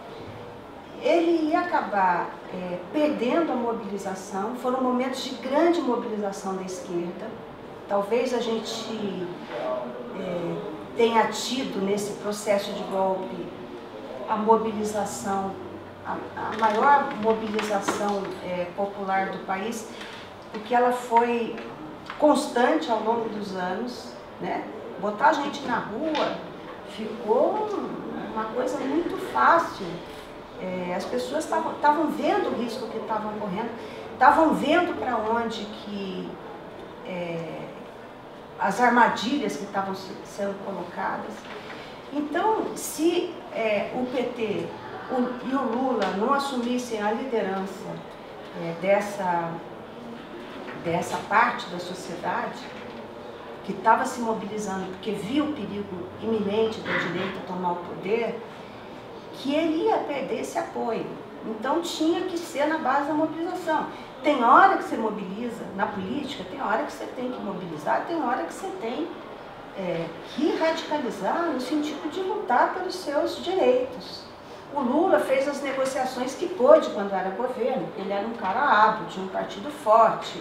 ele ia acabar é, perdendo a mobilização. Foram momentos de grande mobilização da esquerda. Talvez a gente é, tenha tido nesse processo de golpe a mobilização, a, a maior mobilização é, popular do país, porque ela foi constante ao longo dos anos, né? Botar a gente na rua ficou uma coisa muito fácil. É, as pessoas estavam vendo o risco que estavam correndo, estavam vendo para onde que é, as armadilhas que estavam sendo colocadas. Então, se é, o P T o, e o Lula não assumissem a liderança é, dessa, dessa parte da sociedade, que estava se mobilizando porque viu o perigo iminente da direita tomar o poder, que ele ia perder esse apoio. Então tinha que ser na base da mobilização. Tem hora que você mobiliza, na política, tem hora que você tem que mobilizar, tem hora que você tem é, que radicalizar no sentido de lutar pelos seus direitos. O Lula fez as negociações que pôde quando era governo, ele era um cara hábil, tinha um partido forte,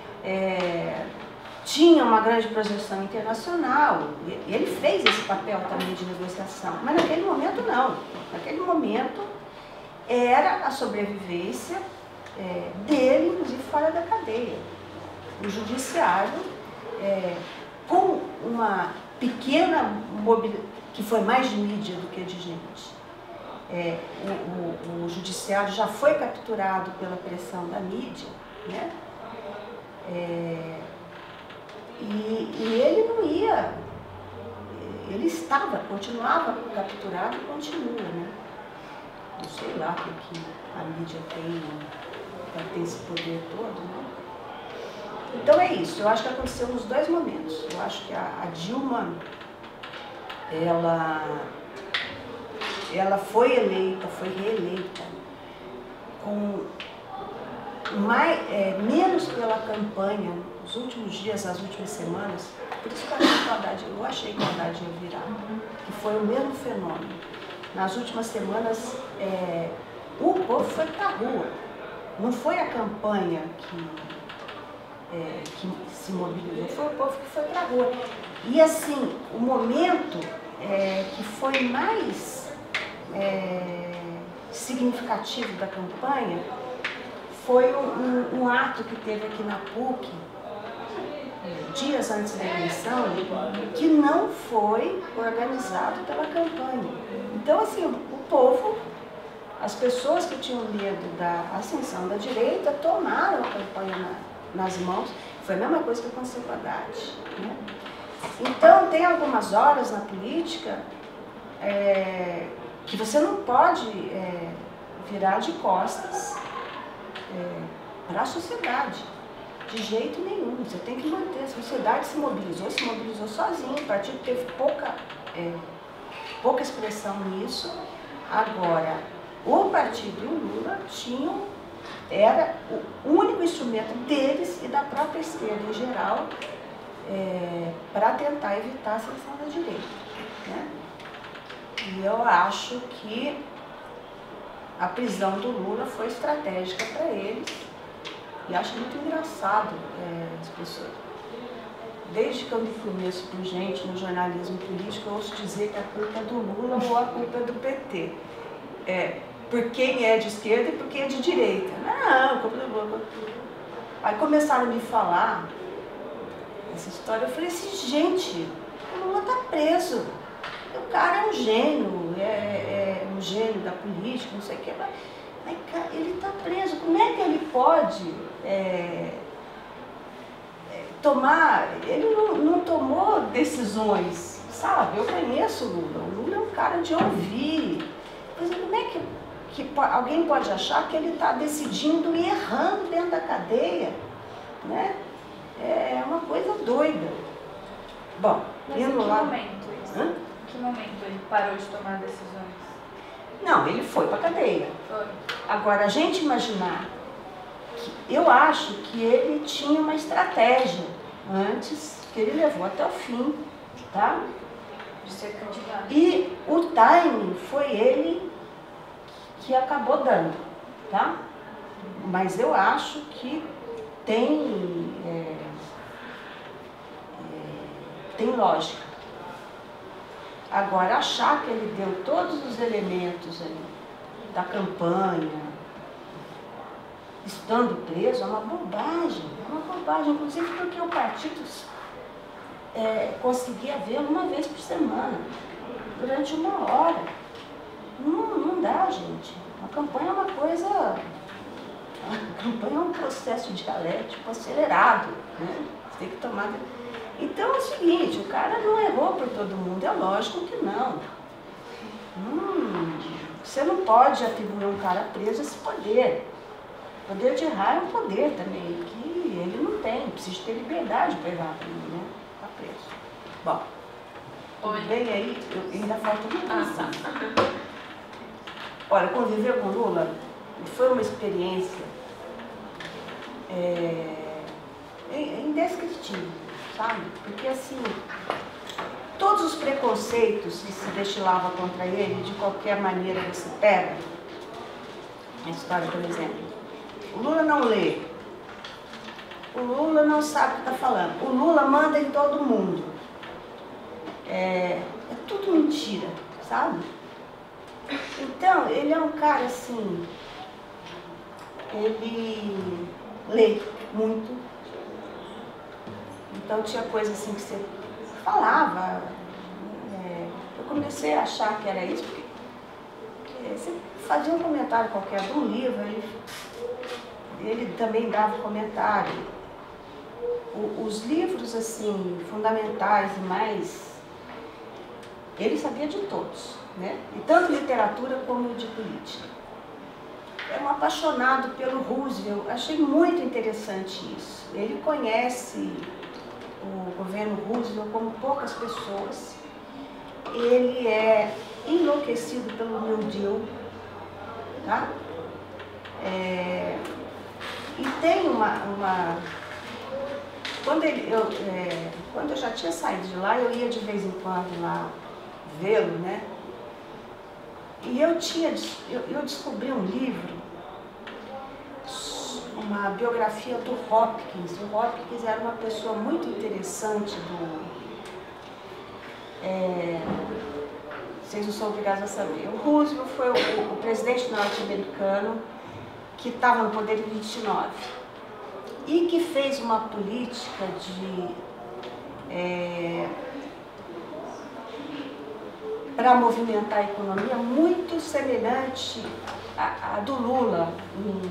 é, tinha uma grande projeção internacional, e ele fez esse papel também de negociação, mas naquele momento não. Naquele momento era a sobrevivência é, dele, inclusive fora da cadeia. O judiciário, é, com uma pequena mobilidade, que foi mais de mídia do que de gente, é, o, o, o judiciário já foi capturado pela pressão da mídia, né? É, e, e ele não ia, ele estava, continuava capturado e continua, né? Não sei lá o que a mídia tem para ter esse poder todo, né? Então é isso, eu acho que aconteceu nos dois momentos. Eu acho que a, a Dilma, ela, ela foi eleita, foi reeleita, com mais, é, menos pela campanha, nos últimos dias, as últimas semanas, por isso que eu achei que a Haddad, eu achei que a Haddad ia virar, que foi o mesmo fenômeno. Nas últimas semanas, é, o povo foi para a rua, não foi a campanha que, é, que se mobilizou, foi o povo que foi para a rua. E assim, o momento é, que foi mais é, significativo da campanha foi um, um, um ato que teve aqui na P U C, dias antes da eleição, que não foi organizado pela campanha. Então, assim, o povo, as pessoas que tinham medo da ascensão da direita, tomaram a campanha na, nas mãos. Foi a mesma coisa que aconteceu com a Haddad, né? Então, tem algumas horas na política é, que você não pode é, virar de costas é, para a sociedade. De jeito nenhum, você tem que manter. A sociedade se mobilizou, se mobilizou sozinho, o partido teve pouca, é, pouca expressão nisso. Agora, o partido e o Lula tinham, era o único instrumento deles e da própria esquerda em geral é, para tentar evitar a ascensão da direita, né? E eu acho que a prisão do Lula foi estratégica para eles, E acho muito engraçado é, as pessoas. Desde que eu me conheço por gente no jornalismo político, eu ouço dizer que a culpa é do Lula ou a culpa é do P T. É, por quem é de esquerda e por quem é de direita. Não, a culpa é do Lula. Aí começaram a me falar essa história, eu falei assim, gente, o Lula está preso. O cara é um gênio, é, é um gênio da política, não sei o que, mas, mas cara, ele está preso. Como é que ele pode é, é, tomar... Ele não, não tomou decisões, sabe? Eu conheço o Lula. O Lula é um cara de ouvir. Mas como é que, que alguém pode achar que ele está decidindo e errando dentro da cadeia, né? É uma coisa doida. Bom, mas em que lá... momento isso? Hã? Em que momento ele parou de tomar decisões? Não, ele foi para a cadeia. Foi. Agora, a gente imaginar que... Eu acho que ele tinha uma estratégia antes, que ele levou até o fim, tá? De ser candidato. E o timing foi ele que acabou dando, tá? Mas eu acho que tem, é, é, tem lógica. Agora, achar que ele deu todos os elementos ali da campanha, estando preso, é uma bobagem, é uma bobagem, inclusive porque o partido é, conseguia vê-lo uma vez por semana, durante uma hora. Não, não dá, gente. A campanha é uma coisa... A campanha é um processo dialético acelerado, né? Você tem que tomar... Então é o seguinte, o cara não errou por todo mundo, é lógico que não. Hum, você não pode atribuir um cara preso esse poder. O poder de errar é um poder também, que ele não tem, precisa ter liberdade para errar também, né? Tá preso. Bom, tudo Oi. bem aí? Eu, ainda falta muito Ah, pensar. tá. Olha, conviver com o Lula foi uma experiência é, indescritível, sabe? Porque assim, todos os preconceitos que se destilavam contra ele, de qualquer maneira você pega, a história, por exemplo, o Lula não lê, o Lula não sabe o que está falando, o Lula manda em todo mundo, é, é tudo mentira, sabe? Então, ele é um cara assim, ele lê muito, então tinha coisa assim que você falava, é, eu comecei a achar que era isso, porque, porque você fazia um comentário qualquer de um livro, ele, ele também dava comentário. O, os livros assim, fundamentais e mais, ele sabia de todos. Né? E tanto literatura como de política. É um apaixonado pelo Roosevelt, achei muito interessante isso. Ele conhece o governo Roosevelt como poucas pessoas. Ele é enlouquecido pelo New Deal, tá? É, e tem uma... uma quando, ele, eu, é, quando eu já tinha saído de lá, eu ia de vez em quando lá vê-lo, né? E eu, tinha, eu, eu descobri um livro, uma biografia do Hopkins. O Hopkins era uma pessoa muito interessante do... É, vocês não são obrigados a saber. O Roosevelt foi o, o presidente norte-americano que estava no poder em vinte e nove e que fez uma política de... É, para movimentar a economia muito semelhante à, à do Lula em,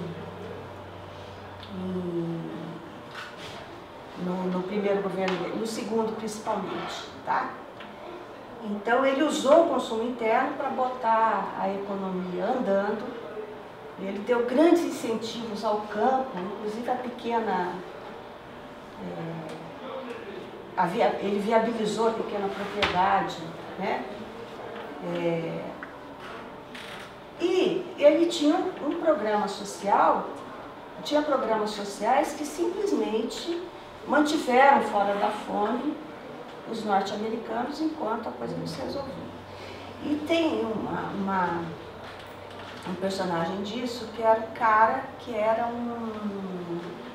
em, no, no primeiro governo dele, no segundo principalmente, tá? Então ele usou o consumo interno para botar a economia andando, ele deu grandes incentivos ao campo, inclusive a pequena, é, a via, ele viabilizou a pequena propriedade, né? É, e ele tinha um, um programa social, tinha programas sociais que simplesmente mantiveram fora da fome os norte-americanos enquanto a coisa não se resolvia. E tem uma, uma, um personagem disso que era o cara que era um,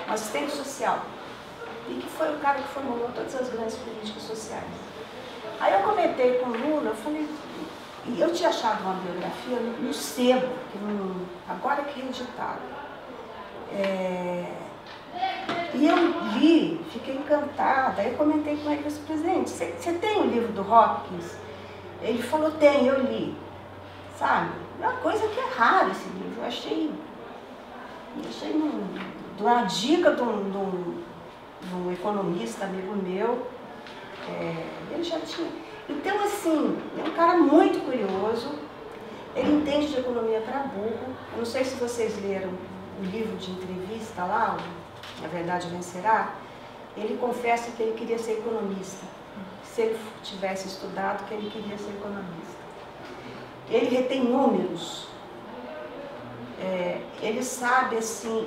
um assistente social, e que foi o cara que formulou todas as grandes políticas sociais. Aí eu comentei com o Lula, eu falei, e eu tinha achado uma biografia no, no sebo, que não, agora que reeditado. É, e eu li, fiquei encantada, aí eu comentei com ele, disse, presidente, você, você tem o livro do Hopkins? Ele falou, tem, eu li. Sabe? É uma coisa que é rara esse livro, eu achei, eu achei num, uma dica de um, de, um, de um economista amigo meu, é, ele já tinha. Então, assim, é um cara muito curioso, ele entende de economia para burro. Eu não sei se vocês leram o livro de entrevista lá, A Verdade Vencerá. Ele confessa que ele queria ser economista. Se ele tivesse estudado, que ele queria ser economista. Ele retém números. É, ele sabe, assim,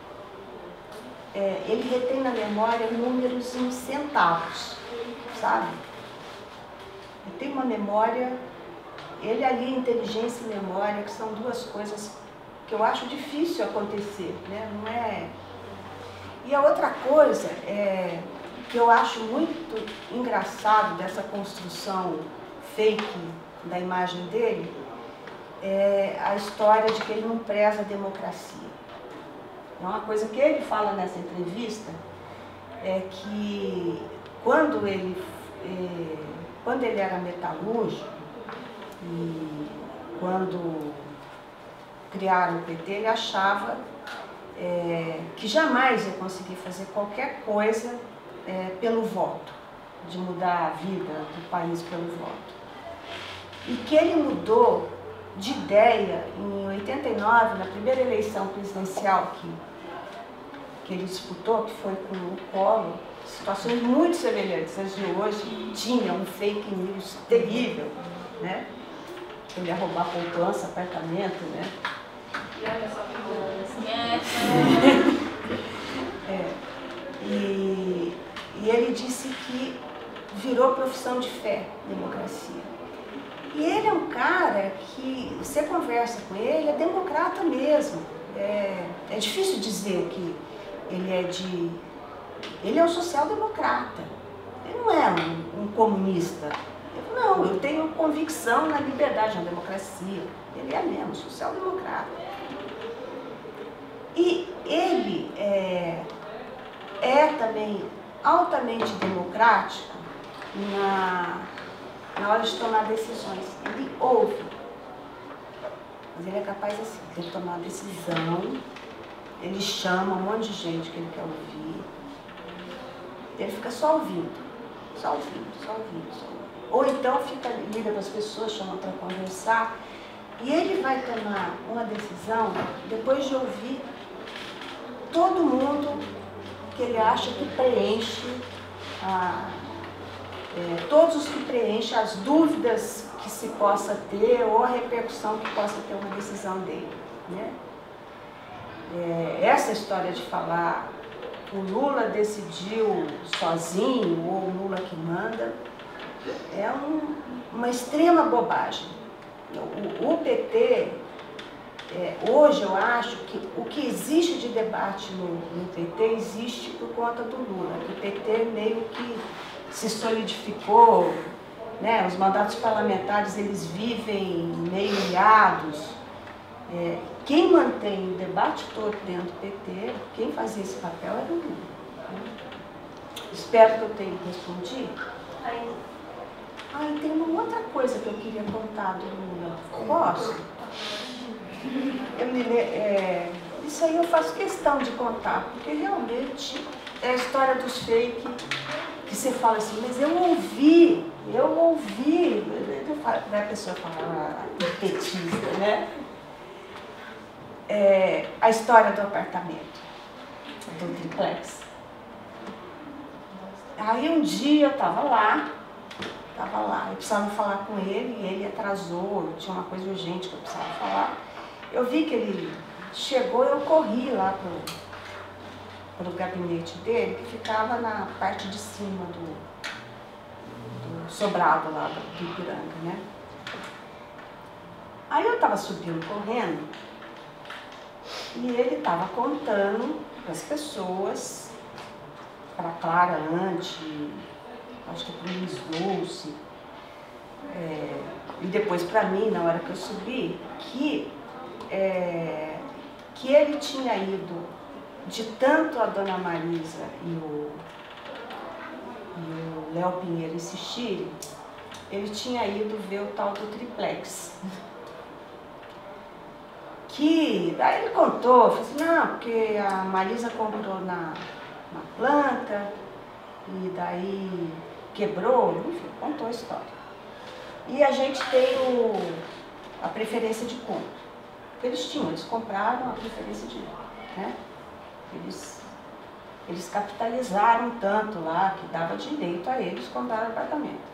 é, ele retém na memória números em centavos, sabe? Ele tem uma memória, ele alia inteligência e memória, que são duas coisas que eu acho difícil acontecer, né? Não é... E a outra coisa é, que eu acho muito engraçado dessa construção fake da imagem dele, é a história de que ele não preza a democracia. É uma coisa que ele fala nessa entrevista, é que quando ele... É, Quando ele era metalúrgico, e quando criaram o P T, ele achava é, que jamais ia conseguir fazer qualquer coisa é, pelo voto, de mudar a vida do país pelo voto. E que ele mudou de ideia em oitenta e nove, na primeira eleição presidencial que, que ele disputou, que foi com o Collor, situações muito semelhantes às de hoje, tinha um fake news terrível, né? Ele ia roubar poupança, apartamento, né? E olha só que é, e, e ele disse que virou profissão de fé, democracia. E ele é um cara que, você conversa com ele, é democrata mesmo. É, é difícil dizer que ele é de... Ele é um social-democrata, ele não é um, um comunista. Ele, não, eu tenho convicção na liberdade, na democracia. Ele é mesmo social-democrata. E ele é, é também altamente democrático na, na hora de tomar decisões. Ele ouve, mas ele é capaz assim, de tomar decisão, ele chama um monte de gente que ele quer ouvir. Ele fica só ouvindo, só ouvindo, só ouvindo, só ouvindo. Ou então fica, liga para as pessoas, chama para conversar, e ele vai tomar uma decisão depois de ouvir todo mundo que ele acha que preenche, a, é, todos os que preenchem as dúvidas que se possa ter ou a repercussão que possa ter uma decisão dele, né? É, essa história de falar o Lula decidiu sozinho, ou o Lula que manda, é um, uma extrema bobagem. O, o P T, é, hoje eu acho que o que existe de debate no, no P T existe por conta do Lula, que o P T meio que se solidificou, né? Os mandatos parlamentares eles vivem meio ilhados. É, quem mantém o debate todo dentro do P T, quem fazia esse papel era o Lula. Né? Espero que eu tenha respondido. Aí, aí tem uma outra coisa que eu queria contar do Lula. Posso? Eu me, é, isso aí eu faço questão de contar, porque realmente é a história dos fake, que você fala assim, mas eu ouvi, eu ouvi. Vai a pessoa falar, ah, petista, né? É, a história do apartamento, do triplex. Aí um dia eu estava lá, estava lá, eu precisava falar com ele, e ele atrasou, tinha uma coisa urgente que eu precisava falar. Eu vi que ele chegou, eu corri lá para o gabinete dele, que ficava na parte de cima do, do sobrado lá do Ipiranga, né? Aí eu estava subindo correndo, E ele estava contando para as pessoas, para a Clara antes, acho que para o Luiz Dulce, é, e depois para mim, na hora que eu subi, que, é, que ele tinha ido, de tanto a Dona Marisa e o, e o Léo Pinheiro insistirem, ele tinha ido ver o tal do triplex. Que daí ele contou, falou assim, não, porque a Marisa comprou na, na planta, e daí quebrou, enfim, contou a história. E a gente tem o, a preferência de compra. Eles tinham, eles compraram a preferência de compra, né? Eles, eles capitalizaram tanto lá que dava direito a eles comprar o apartamento.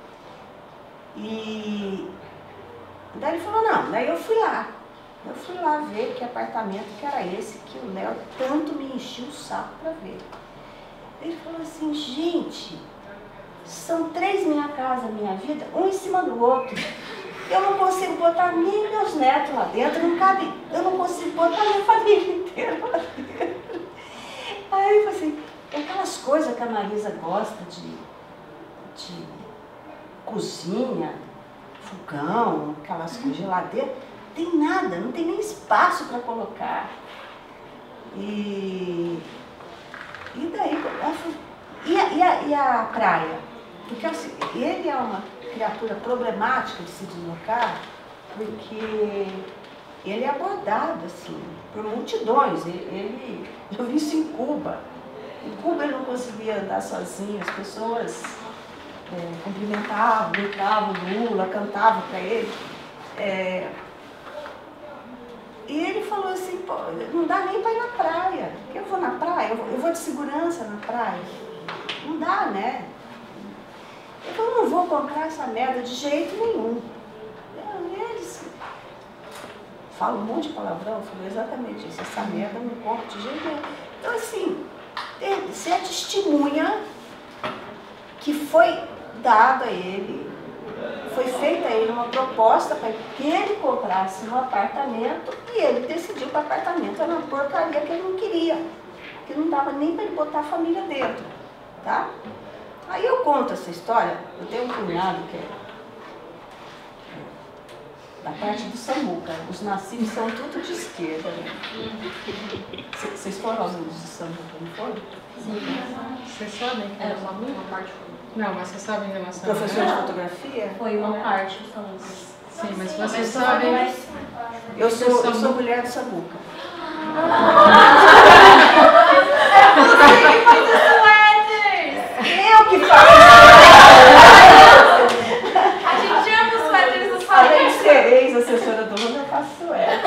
E daí ele falou, não, daí eu fui lá. Eu fui lá ver que apartamento que era esse que o Léo tanto me encheu o saco para ver. Ele falou assim, gente, são três minha casa, minha vida, um em cima do outro. Eu não consigo botar nem meus netos lá dentro, não cabe, eu não consigo botar minha família inteira lá dentro. Aí eu falei assim, aquelas coisas que a Marisa gosta de, de cozinha, fogão, aquelas coisas, geladeira, tem nada, não tem nem espaço para colocar. E, e daí, e a, e, a, e a praia? Porque assim, ele é uma criatura problemática de se deslocar, porque ele é abordado assim, por multidões. Ele, ele, eu vi isso em Cuba. Em Cuba ele não conseguia andar sozinho, as pessoas é, cumprimentavam, gritavam Lula, cantavam para ele. É, E ele falou assim, pô, não dá nem para ir na praia. Eu vou na praia, eu vou de segurança na praia. Não dá, né? Eu falei, não vou comprar essa merda de jeito nenhum. Eles falam um monte de palavrão, eu falei exatamente isso, essa merda eu não compro de jeito nenhum. Então assim, você é testemunha que foi dado a ele, foi feita a ele uma proposta para que ele comprasse um apartamento e ele decidiu que o apartamento era uma porcaria que ele não queria, que não dava nem para ele botar a família dentro, tá? Aí eu conto essa história, eu tenho um cunhado que é da parte do Samuca, os nascidos são tudo de esquerda, né? Vocês foram alunos do Samuca, não foram? Sim. Vocês sabem que era uma, uma parte... Não, mas vocês sabem em relação Professor a... de fotografia? Foi uma parte do Samuca. Sim, mas vocês Sim, sabem... Eu sou, eu sou mulher do Samuca. Eu que faço! A gente ama os suéteres dos Além de suéteres. ser ex-assessora do Lula, eu faço suéter.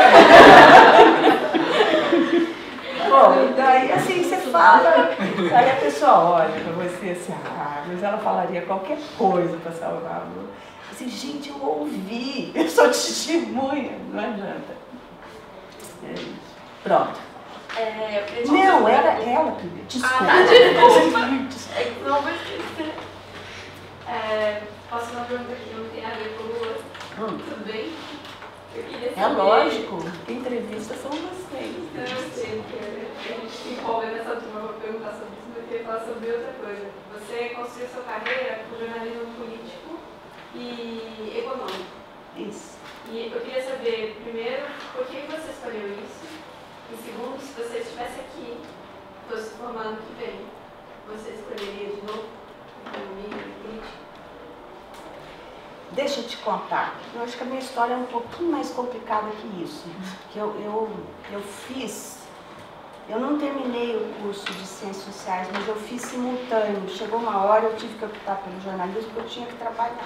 Bom, e daí assim você fala, aí a pessoa olha pra você assim, ah, mas ela falaria qualquer coisa pra salvar o Lula. Assim, gente, eu ouvi, eu sou testemunha, não adianta. É isso. Pronto. É, eu te- Não, era ela primeiro. Desculpa. Ah, tá, desculpa. É que não vou esquecer. É, posso fazer uma pergunta que não tem a ver com o Lula? Hum. Tudo bem? Eu queria É saber- lógico, que entrevistas são vocês. Eu não sei, porque a gente se empolga nessa turma, eu vou perguntar sobre isso, mas eu queria falar sobre outra coisa. Você construiu sua carreira com jornalismo político e econômico. Isso. E eu queria saber, primeiro, por que você escolheu isso? E segundo, se você estivesse aqui, fosse se formar ano que vem, você escolheria de novo economia e política? Deixa eu te contar. Eu acho que a minha história é um pouquinho mais complicada que isso. Que eu, eu, eu fiz, eu não terminei o curso de Ciências Sociais, mas eu fiz simultâneo. Chegou uma hora, eu tive que optar pelo jornalismo, porque eu tinha que trabalhar.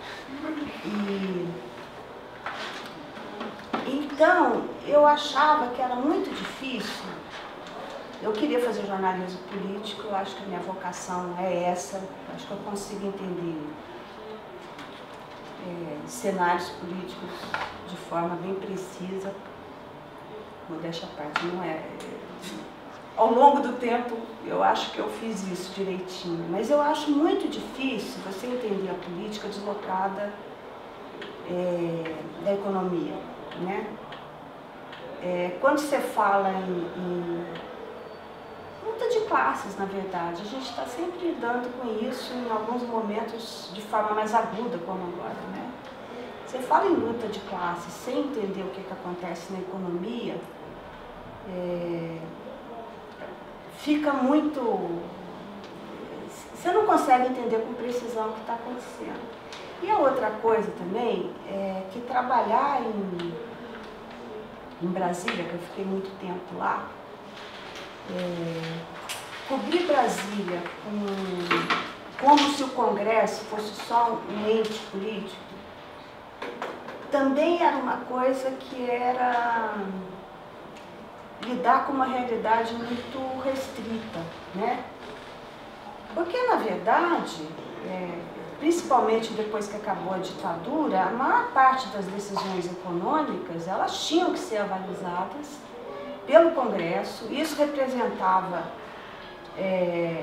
E, então, eu achava que era muito difícil. Eu queria fazer jornalismo político, eu acho que a minha vocação é essa. Eu acho que eu consigo entender É, cenários políticos de forma bem precisa, modéstia à parte, não é, ao longo do tempo eu acho que eu fiz isso direitinho, mas eu acho muito difícil você entender a política deslocada é, da economia, né? É, quando você fala em, em luta de classes, na verdade, a gente está sempre lidando com isso em alguns momentos de forma mais aguda, como agora, né? Você fala em luta de classes sem entender o que, que acontece na economia, é, fica muito... Você não consegue entender com precisão o que está acontecendo. E a outra coisa também é que trabalhar em, em Brasília, que eu fiquei muito tempo lá, é, cobrir Brasília com, como se o Congresso fosse só um ente político, também era uma coisa que era lidar com uma realidade muito restrita, né? Porque, na verdade, é, principalmente depois que acabou a ditadura, a maior parte das decisões econômicas, elas tinham que ser avalizadas pelo Congresso. Isso representava é,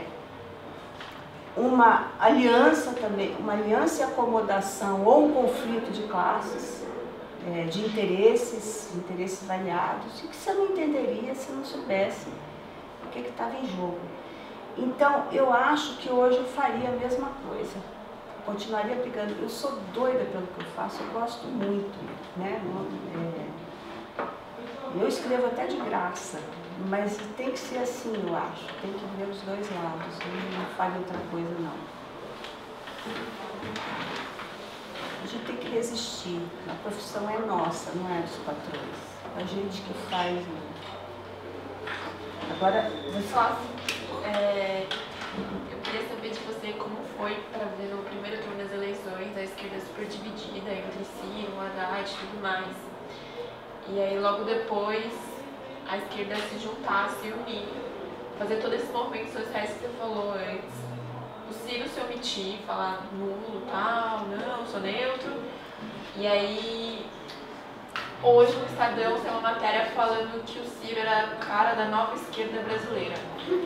uma aliança também, uma aliança e acomodação ou um conflito de classes, é, de interesses, interesses variados, e que você não entenderia se não soubesse o que estava em jogo. Então, eu acho que hoje eu faria a mesma coisa. Continuaria brigando. Eu sou doida pelo que eu faço, eu gosto muito, né? É, eu escrevo até de graça, mas tem que ser assim, eu acho. Tem que ver os dois lados, não fale outra coisa, não. A gente tem que resistir. A profissão é nossa, não é dos patrões. A gente que faz. Agora, só é, eu queria saber de você como foi para ver no primeiro turno das eleições a esquerda super dividida entre si, o Haddad e tudo mais. E aí logo depois a esquerda se juntar, se unir, fazer todos esses movimentos sociais que você falou antes. O Ciro se omitir, falar nulo, tal, não, sou neutro. E aí hoje no Estadão tem uma matéria falando que o Ciro era a cara da nova esquerda brasileira.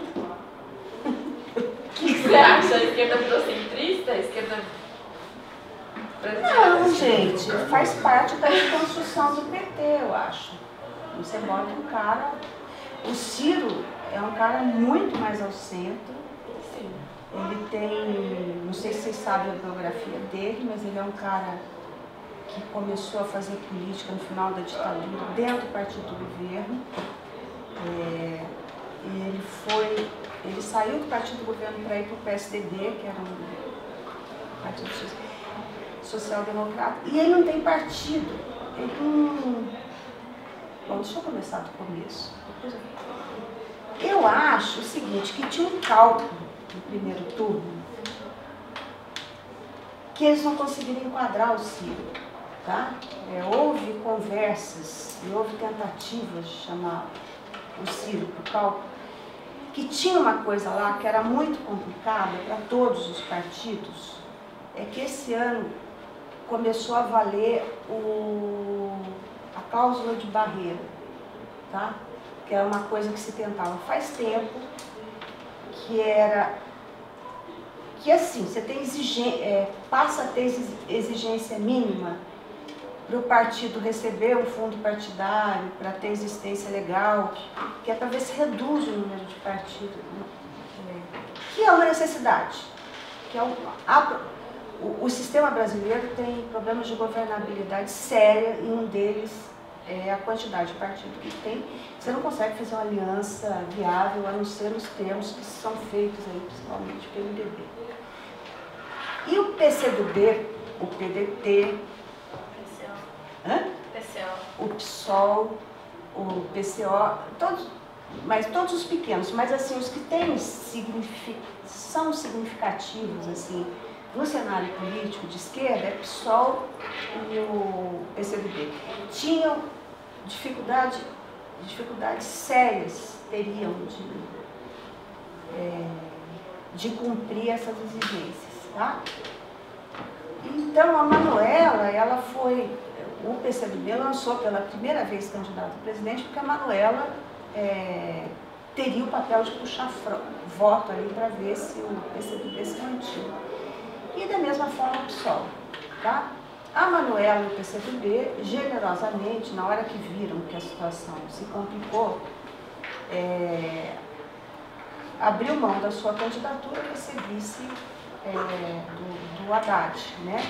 O que você acha? A esquerda virou centrista? A esquerda brasileira? Não, gente, faz parte da reconstrução do P T, eu acho. Você bota um cara... O Ciro é um cara muito mais ao centro. Sim. Ele tem... Não sei se vocês sabem a biografia dele, mas ele é um cara que começou a fazer política no final da ditadura dentro do partido do governo. É, ele foi... Ele saiu do partido do governo para ir para o P S D B, que era um partido social-democrata, e ele não tem partido. Ele não... Bom, deixa eu começar do começo. Eu acho o seguinte, que tinha um cálculo no primeiro turno que eles não conseguiram enquadrar o Ciro, tá? É, houve conversas e houve tentativas de chamar o Ciro para o cálculo, que tinha uma coisa lá que era muito complicada para todos os partidos, é que esse ano começou a valer o, a cláusula de barreira, tá? Que era uma coisa que se tentava faz tempo, que era que assim, você tem exigência, é, passa a ter exigência mínima para o partido receber um fundo partidário, para ter existência legal, que é para ver se reduz o número de partidos, é, que é uma necessidade. Que é um, a, o, o sistema brasileiro tem problemas de governabilidade séria, e um deles é a quantidade de partidos que tem. Você não consegue fazer uma aliança viável, a não ser nos termos que são feitos aí, principalmente pelo M D B. E o P C do B, o P D T, Hã? P C O. o PSOL, o P C O, todos, mas todos os pequenos, mas assim, os que têm signific, são significativos assim, no cenário político de esquerda, é PSOL e o P C do B. Tinham dificuldade, dificuldades sérias, teriam de, é, de cumprir essas exigências, tá? Então, a Manuela, ela foi... O P C do B lançou pela primeira vez candidato a presidente, porque a Manuela é, teria o papel de puxar voto ali para ver se o P C do B se mantinha. E da mesma forma o PSOL, tá? A Manoela e o P C do B, generosamente, na hora que viram que a situação se complicou, é, abriu mão da sua candidatura para ser vice é, do, do Haddad, né?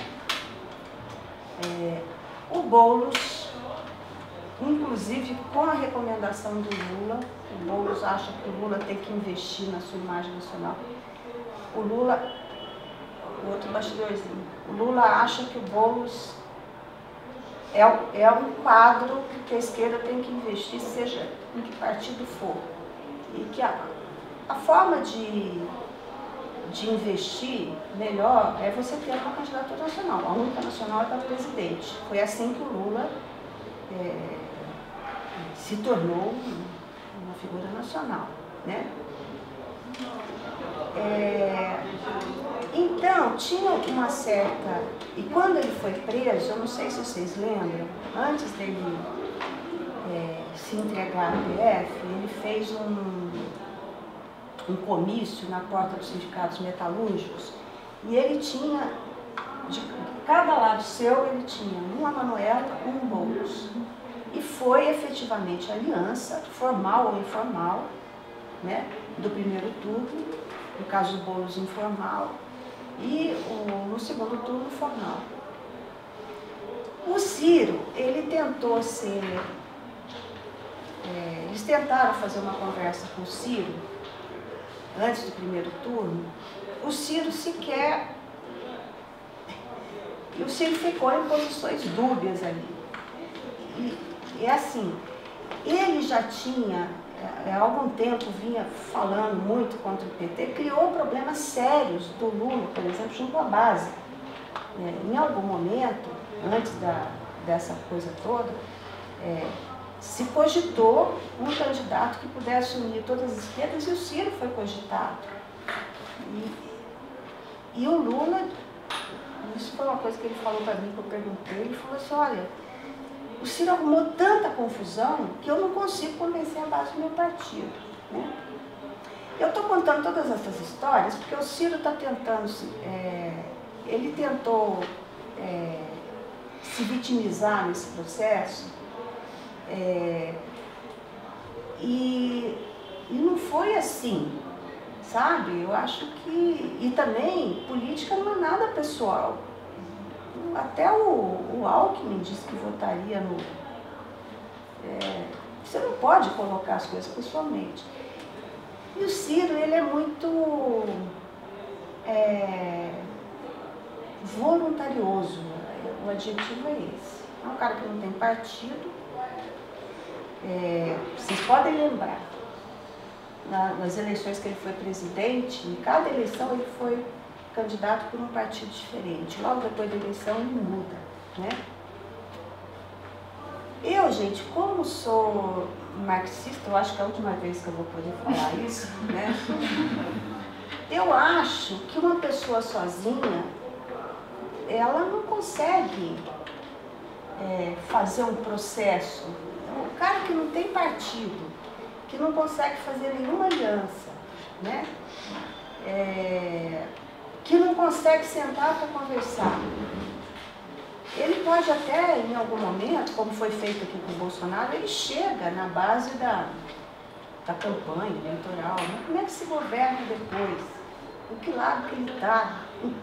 É, o Boulos, inclusive com a recomendação do Lula, o Boulos acha que o Lula tem que investir na sua imagem nacional. O Lula, o outro bastidorzinho, o Lula acha que o Boulos é, é um quadro que a esquerda tem que investir, seja em que partido for. E que a, a forma de, de investir melhor é você ter uma candidatura nacional. A única nacional é para presidente. Foi assim que o Lula é, se tornou uma figura nacional, né? É, então, tinha uma certa... E quando ele foi preso, eu não sei se vocês lembram, antes dele é, se entregar à P F, ele fez um, um comício na porta dos sindicatos metalúrgicos e ele tinha, de cada lado seu, ele tinha uma Manoela e um Boulos. E foi efetivamente a aliança, formal ou informal, né, do primeiro turno, no caso do Boulos informal, e o, no segundo turno formal. O Ciro, ele tentou ser... É, eles tentaram fazer uma conversa com o Ciro, antes do primeiro turno. O Ciro sequer... E o Ciro ficou em posições dúbias ali. E, e assim, ele já tinha... há algum tempo vinha falando muito contra o P T, criou problemas sérios do Lula, por exemplo, junto à base. É, em algum momento, antes da, dessa coisa toda, é, se cogitou um candidato que pudesse unir todas as esquerdas e o Ciro foi cogitado. E, e o Lula, isso foi uma coisa que ele falou para mim, que eu perguntei, ele falou assim, olha, o Ciro arrumou tanta confusão que eu não consigo convencer a base do meu partido, né? Eu estou contando todas essas histórias porque o Ciro está tentando, é, ele tentou é, se vitimizar nesse processo é, e, e não foi assim, sabe? Eu acho que... E também, política não é nada pessoal. Até o, o Alckmin disse que votaria no... É, você não pode colocar as coisas pessoalmente. E o Ciro, ele é muito é, voluntarioso, o adjetivo é esse. É um cara que não tem partido. É, vocês podem lembrar, na, nas eleições que ele foi presidente, em cada eleição ele foi candidato por um partido diferente. Logo depois da eleição ele muda, né? Eu, gente, como sou marxista, eu acho que é a última vez que eu vou poder falar isso, né? Eu acho que uma pessoa sozinha, ela não consegue é, fazer um processo. Um cara que não tem partido, que não consegue fazer nenhuma aliança, né? É, que não consegue sentar para conversar. Ele pode até, em algum momento, como foi feito aqui com o Bolsonaro, ele chega na base da, da campanha eleitoral. Né? Como é que se governa depois? Em que lado que ele está?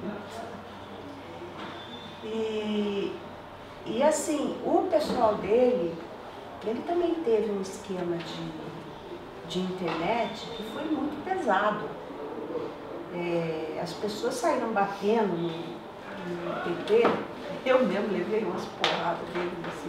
E, e assim, o pessoal dele, ele também teve um esquema de, de internet que foi muito pesado. É, as pessoas saíram batendo no, no P T, eu mesmo levei umas porradas deles assim.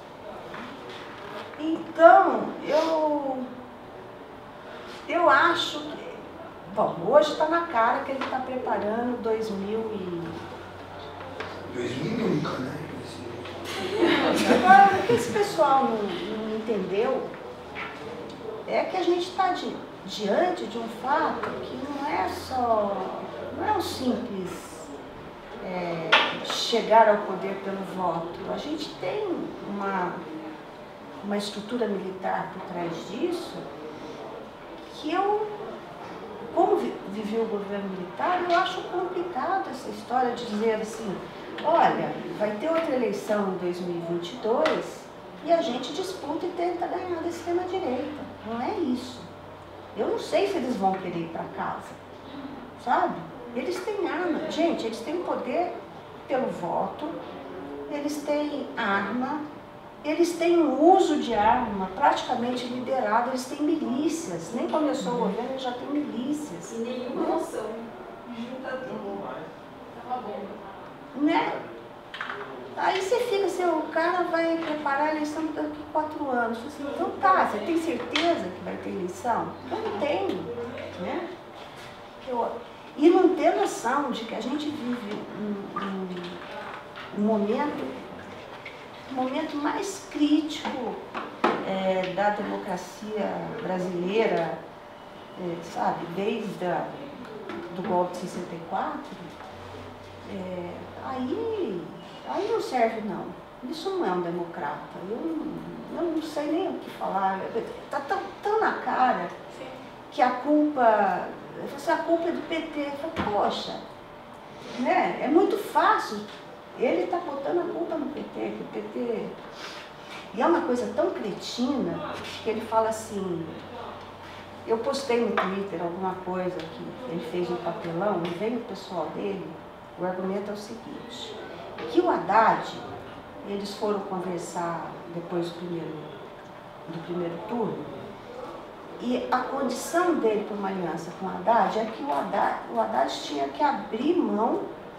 Então, eu, eu acho que, bom, hoje está na cara que ele está preparando dois mil e... dois mil nunca, né? Agora, o que esse pessoal não, não entendeu é que a gente está di, diante de um fato que não é só, não é um simples é, chegar ao poder pelo voto. A gente tem uma, uma estrutura militar por trás disso que eu, como vi, vivi o governo militar, eu acho complicado essa história de dizer assim, olha, vai ter outra eleição em dois mil e vinte e dois e a gente disputa e tenta ganhar da extrema-direita. Não é isso. Eu não sei se eles vão querer ir para casa, sabe? Eles têm arma. Gente, eles têm poder pelo voto, eles têm arma, eles têm um uso de arma praticamente liderado, eles têm milícias. Nem começou o governo, eles já têm milícias. E nenhuma noção. Junta tudo. É uma bomba. Né? Aí você fica assim, o cara vai preparar a eleição daqui a quatro anos. Assim, então tá, você tem certeza que vai ter eleição? Eu não tenho, né? Eu, e não ter noção de que a gente vive um, um, um momento, um momento mais crítico é, da democracia brasileira, é, sabe, desde a, do golpe de sessenta e quatro, é, aí... Aí não serve, não. Isso não é um democrata. Eu não, eu não sei nem o que falar. Está tão, tão na cara que a culpa... A culpa é do P T. Eu falo, poxa, né? É muito fácil. Ele está botando a culpa no P T, que o P T... E é uma coisa tão cretina que ele fala assim... Eu postei no Twitter alguma coisa que ele fez no papelão, e veio o pessoal dele, o argumento é o seguinte... que o Haddad, eles foram conversar depois do primeiro, do primeiro turno, e a condição dele para uma aliança com o Haddad é que o Haddad, o Haddad tinha que abrir mão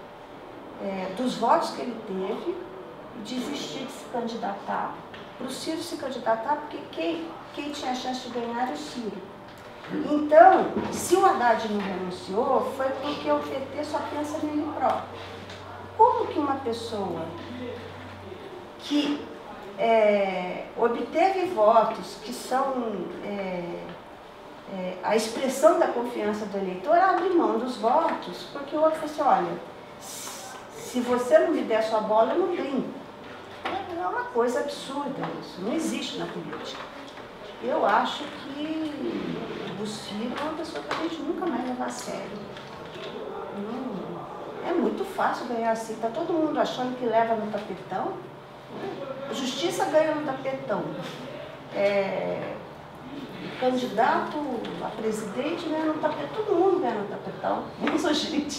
é, dos votos que ele teve e desistir de se candidatar, para o Ciro se candidatar, porque quem, quem tinha a chance de ganhar era o Ciro. Então, se o Haddad não renunciou, foi porque o P T só pensa nele próprio. Como que uma pessoa que é, obteve votos que são é, é, a expressão da confiança do eleitor abre mão dos votos, porque o outro fala assim, olha, se você não me der sua bola, eu não brinco. É uma coisa absurda isso, não existe na política. Eu acho que o Ciro é uma pessoa que a gente nunca mais leva a sério. Não. É muito fácil ganhar assim, está todo mundo achando que leva no tapetão. A justiça ganha no tapetão. É, candidato a presidente ganha no tapetão, todo mundo ganha no tapetão, menos a gente.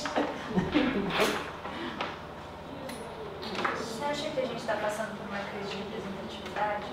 Você acha que a gente está passando por uma crise de representatividade?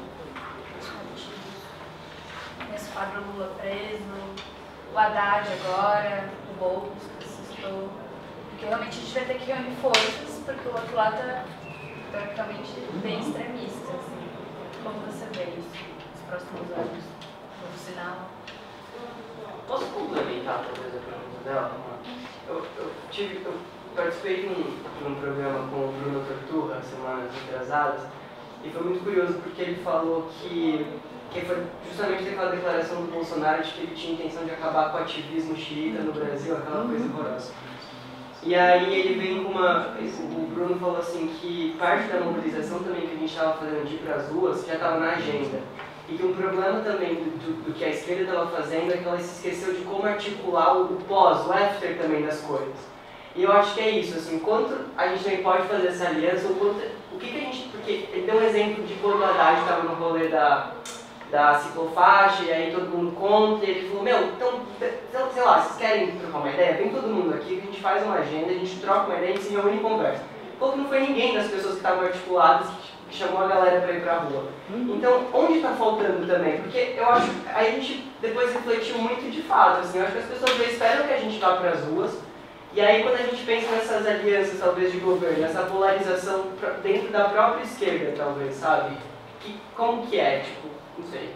Nesse quadro Lula preso, o Haddad agora, o Boulos que assustou. Porque realmente a gente vai ter que reunir forças, porque o outro lado está, teoricamente, bem extremista. Assim. Como você vê isso nos próximos anos? No sinal? Posso complementar, talvez, a pergunta dela? Eu, eu, tive, eu participei de um, de um programa com o Bruno Torturra, semanas atrasadas, e foi muito curioso porque ele falou que, que foi justamente aquela declaração do Bolsonaro de que ele tinha intenção de acabar com o ativismo xiita no Brasil, aquela coisa horrorosa. E aí ele vem com uma... O Bruno falou assim que parte da mobilização também que a gente estava fazendo de ir para as ruas já estava na agenda. E que um problema também do, do, do que a esquerda estava fazendo é que ela se esqueceu de como articular o, o pós, o after também das coisas. E eu acho que é isso, assim, quanto a gente também pode fazer essa aliança, o, quanto, o que, que a gente... Porque ele deu um exemplo de quando o Haddad estava no rolê da... da ciclofaixa, e aí todo mundo conta, e ele falou, meu, então, sei lá, vocês querem trocar uma ideia? Vem todo mundo aqui, a gente faz uma agenda, a gente troca uma ideia, a gente se reúne e conversa. Falou que não foi ninguém das pessoas que estavam articuladas que chamou a galera para ir pra rua. Então, onde está faltando também? Porque eu acho, a gente depois refletiu muito de fato, assim, eu acho que as pessoas já esperam que a gente vá para as ruas, e aí quando a gente pensa nessas alianças, talvez, de governo, essa polarização dentro da própria esquerda, talvez, sabe? Que, como que é, tipo, não sei.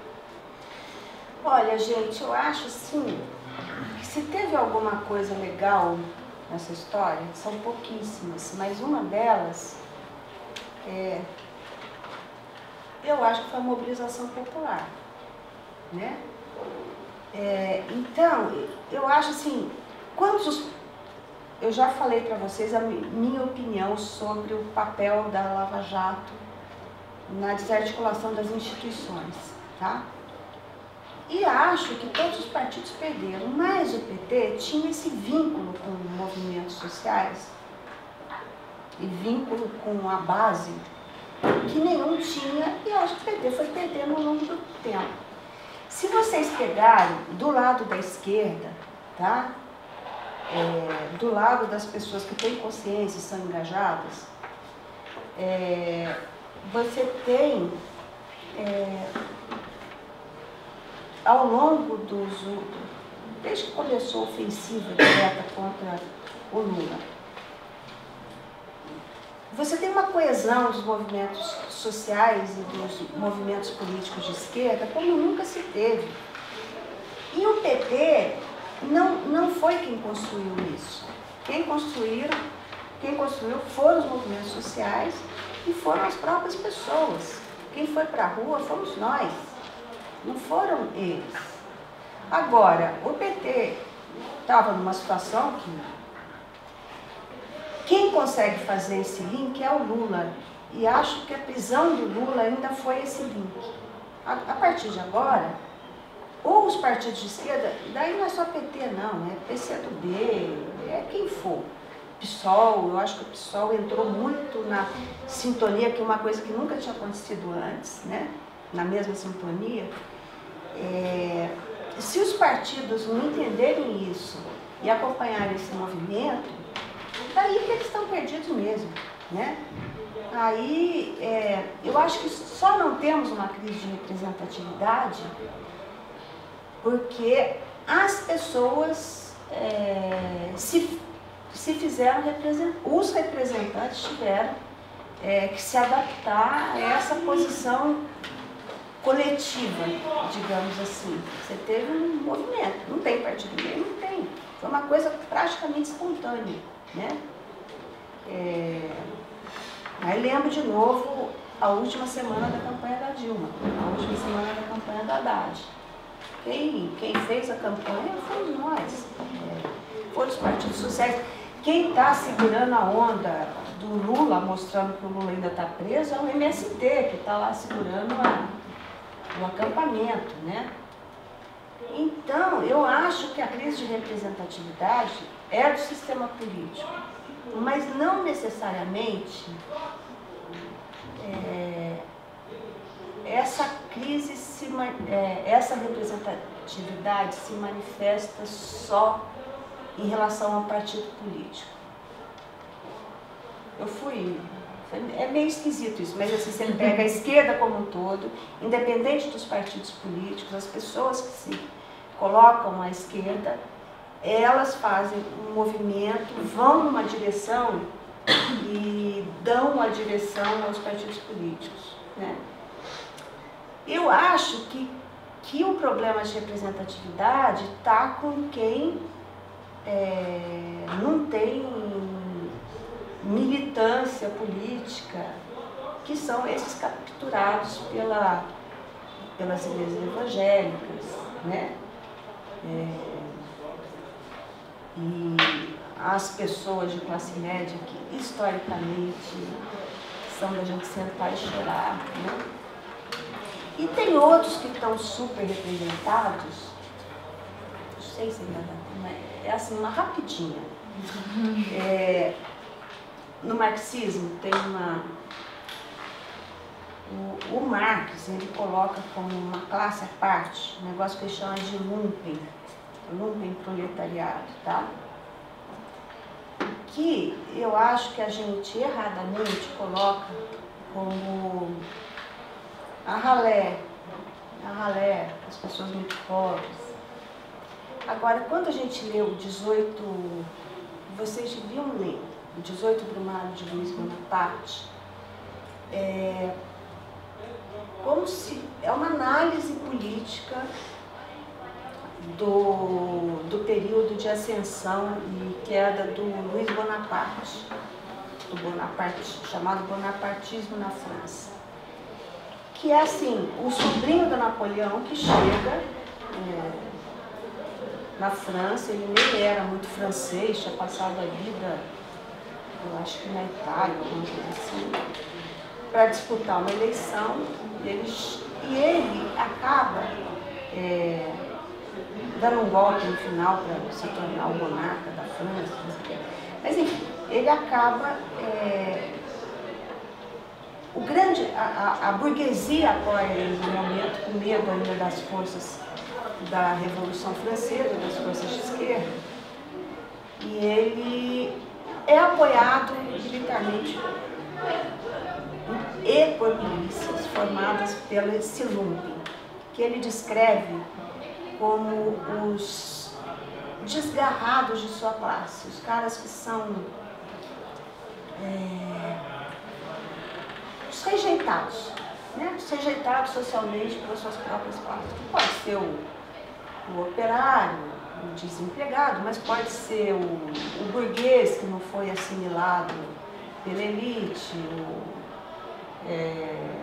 Olha, gente, eu acho assim, que se teve alguma coisa legal nessa história, são pouquíssimas, mas uma delas, é, eu acho que foi a mobilização popular, né? É, então, eu acho assim, quantos... Eu já falei para vocês a minha opinião sobre o papel da Lava Jato na desarticulação das instituições, tá? E acho que todos os partidos perderam, mas o P T tinha esse vínculo com movimentos sociais e vínculo com a base que nenhum tinha, e acho que o P T foi perdendo ao longo do tempo. Se vocês pegarem do lado da esquerda, tá? É, do lado das pessoas que têm consciência e são engajadas, é, você tem, é, ao longo dos... desde que começou a ofensiva direta contra o Lula, você tem uma coesão dos movimentos sociais e dos movimentos políticos de esquerda como nunca se teve. E o P T não, não foi quem construiu isso. Quem construíram, quem construiu foram os movimentos sociais e foram as próprias pessoas. Quem foi para a rua fomos nós, não foram eles. Agora, o P T estava numa situação que quem consegue fazer esse link é o Lula. E acho que a prisão do Lula ainda foi esse link. A, a partir de agora, ou os partidos de esquerda, daí não é só P T não, é P C do B, é quem for. PSOL, eu acho que o PSOL entrou muito na sintonia, que é uma coisa que nunca tinha acontecido antes, né? Na mesma sintonia. É, se os partidos não entenderem isso e acompanharem esse movimento, daí que eles estão perdidos mesmo, né? Aí, é, eu acho que só não temos uma crise de representatividade porque as pessoas é, se, se fizeram, represent, os representantes tiveram é, que se adaptar a essa posição coletiva, digamos assim. Você teve um movimento, não tem partido mesmo, não tem. Foi uma coisa praticamente espontânea, né? É, aí lembro de novo a última semana da campanha da Dilma, a última semana da campanha da Haddad. Quem, quem fez a campanha fomos nós, é, foram os partidos sociais. Quem está segurando a onda do Lula, mostrando que o Lula ainda está preso, é o M S T, que está lá segurando a, o acampamento, né? Então, eu acho que a crise de representatividade é do sistema político, mas não necessariamente é, essa crise, se, é, essa representatividade se manifesta só em relação ao partido político. Eu fui... É meio esquisito isso, mas assim, você pega a esquerda como um todo, independente dos partidos políticos, as pessoas que se colocam à esquerda, elas fazem um movimento, vão numa direção e dão a direção aos partidos políticos, né? Eu acho que, que o problema de representatividade está com quem é, não tem militância política, que são esses capturados pela, pelas igrejas evangélicas, né? É, e as pessoas de classe média que historicamente são da gente sentar e chorar, né? E tem outros que estão super representados, não sei se ainda dá, é assim, uma rapidinha. É, no marxismo tem uma... O, o Marx, ele coloca como uma classe à parte, um negócio que ele chama de lumpen, lumpen proletariado, tá? Que eu acho que a gente erradamente coloca como a ralé, a ralé, as pessoas muito pobres. Agora, quando a gente lê o dezoito, vocês deviam ler, o dezoito Brumário de Luiz Bonaparte, é, como se, é uma análise política do, do período de ascensão e queda do Luiz Bonaparte, do Bonaparte, chamado bonapartismo na França. Que é assim, o sobrinho do Napoleão que chega é, na França, ele nem era muito francês, tinha passado a vida, eu acho que na Itália, alguma coisa assim, para disputar uma eleição, eles, e ele acaba é, dando um golpe no final para se tornar o monarca da França. Mas enfim, ele acaba... É, o grande, a, a, a burguesia apoia ele no momento, com medo ainda das forças da Revolução Francesa, das forças de esquerda, e ele é apoiado militarmente e por milícias formadas pelo Silumpi, que ele descreve como os desgarrados de sua classe, os caras que são é, os rejeitados, né? Os rejeitados socialmente pelas suas próprias classes, que pode ser o, o operário, o desempregado, mas pode ser o, o burguês que não foi assimilado pela elite, o, é,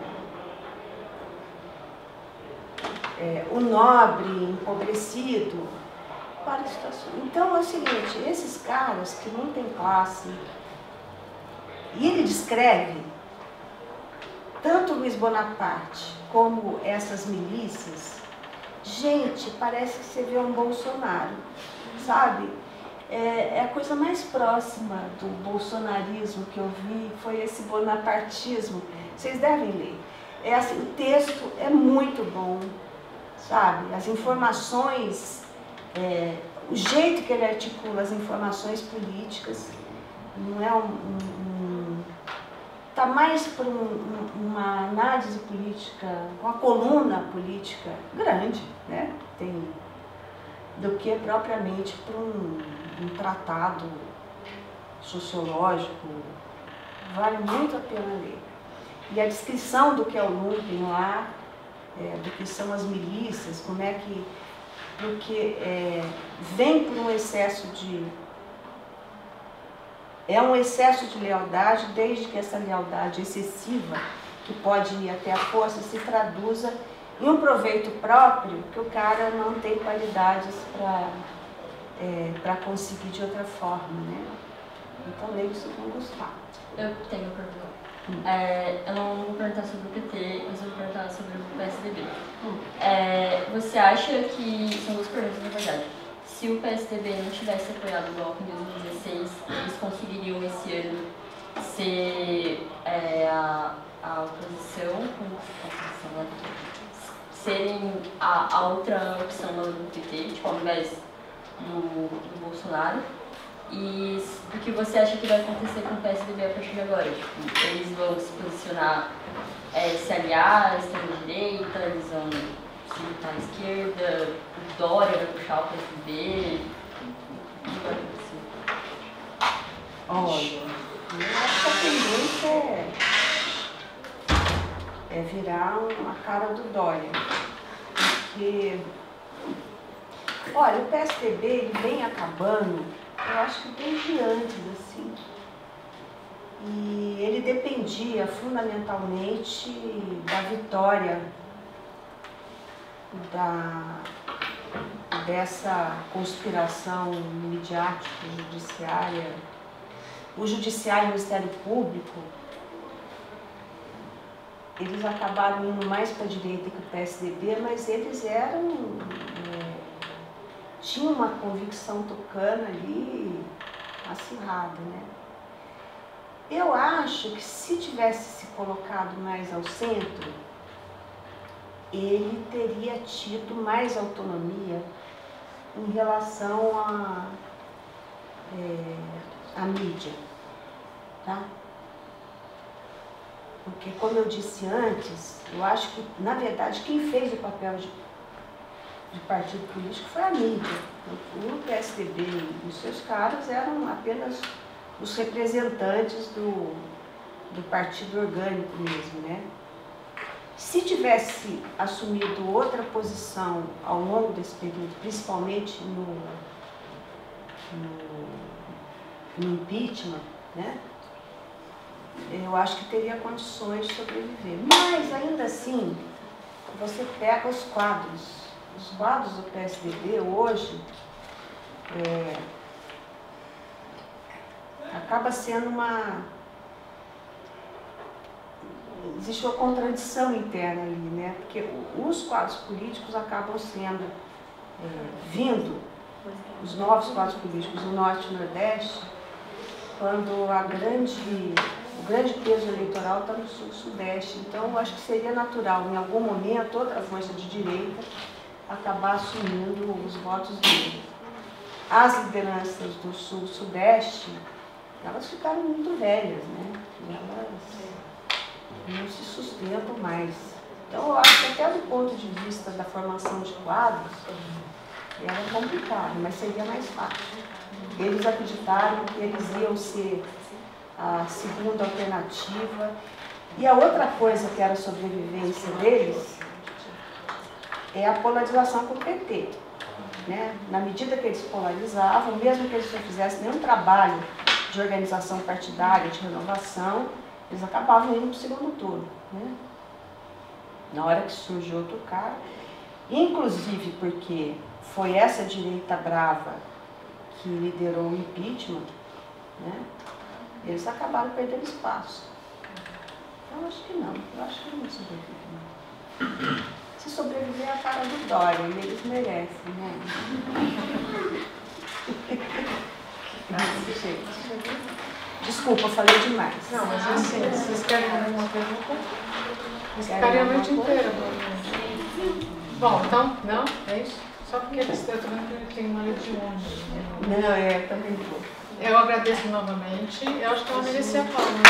é, o nobre empobrecido, várias situações. Então é o seguinte, esses caras que não têm classe, e ele descreve tanto Luiz Bonaparte como essas milícias. Gente, parece que você vê um Bolsonaro, sabe? É, é a coisa mais próxima do bolsonarismo que eu vi, foi esse bonapartismo. Vocês devem ler. É assim, o texto é muito bom, sabe? As informações, é, o jeito que ele articula as informações políticas, não é um... um, está mais para um, um, uma análise política, uma coluna política grande, né? Tem, do que propriamente para um, um tratado sociológico. Vale muito a pena ler. E a descrição do que é o lumpen lá, é, do que são as milícias, como é que, do que é, vem por um excesso de... É um excesso de lealdade, desde que essa lealdade excessiva, que pode ir até a força, se traduza em um proveito próprio, que o cara não tem qualidades para é, para conseguir de outra forma, né? Então, leio que vocês vão gostar. Eu tenho uma pergunta. Hum. É, eu não vou perguntar sobre o P T, mas eu vou perguntar sobre o P S D B. Hum. É, você acha que... São duas perguntas, na verdade. Se o P S D B não tivesse apoiado o golpe em dois mil e dezesseis, eles conseguiriam esse ano ser é, a, a oposição, a oposição né? serem a, a outra opção do P T, tipo, ao invés do, do Bolsonaro? E o que você acha que vai acontecer com o P S D B a partir de agora? Tipo, eles vão se posicionar, é, se aliar, extrema-direita, eles vão se juntar à esquerda, o Dória vai puxar o P S D B, o que vai acontecer? Olha, eu acho que a tendência é, é virar uma cara do Dória, porque, olha, o P S D B ele vem acabando, eu acho que desde antes, assim, e ele dependia fundamentalmente da vitória da, dessa conspiração midiática, judiciária, o Judiciário e o Ministério Público, eles acabaram indo mais para a direita que o P S D B, mas eles eram, é, tinham uma convicção tucana ali, acirrada, né? Eu acho que se tivesse se colocado mais ao centro, ele teria tido mais autonomia em relação à é, a mídia, tá? Porque, como eu disse antes, eu acho que, na verdade, quem fez o papel de, de partido político foi a mídia. O P S D B e os seus caras eram apenas os representantes do, do partido orgânico mesmo, né? Se tivesse assumido outra posição ao longo desse período, principalmente no, no, no impeachment, né? Eu acho que teria condições de sobreviver. Mas, ainda assim, você pega os quadros. Os quadros do P S D B hoje é, acaba sendo uma... Existe uma contradição interna ali, né? Porque os quadros políticos acabam sendo é, vindo, os novos quadros políticos do Norte e Nordeste, quando a grande, o grande peso eleitoral está no sul-sudeste. Então, eu acho que seria natural, em algum momento, outra força de direita acabar assumindo os votos dele. As lideranças do sul-sudeste, elas ficaram muito velhas, né? E elas não se sustentam mais. Então, eu acho que até do ponto de vista da formação de quadros, era complicado, mas seria mais fácil. Eles acreditaram que eles iam ser a segunda alternativa. E a outra coisa que era a sobrevivência deles é a polarização com o P T. Né? Na medida que eles polarizavam, mesmo que eles não fizessem nenhum trabalho de organização partidária, de renovação, eles acabavam indo para o segundo turno. Né? Na hora que surgiu outro cara, inclusive porque foi essa direita brava que liderou o impeachment, né? Eles acabaram perdendo espaço. Eu acho que não, eu acho que não sobrevive. Se sobreviver é a cara do Dória, e eles merecem, né? Desculpa, eu falei demais. Não, mas assim, vocês querem alguma pergunta? Vocês ficaria a noite inteira. Bom, então, não? É isso? Só porque eles têm uma lei de ônibus. Não, é, também vou. Eu agradeço novamente. Eu acho que ela merecia a palma.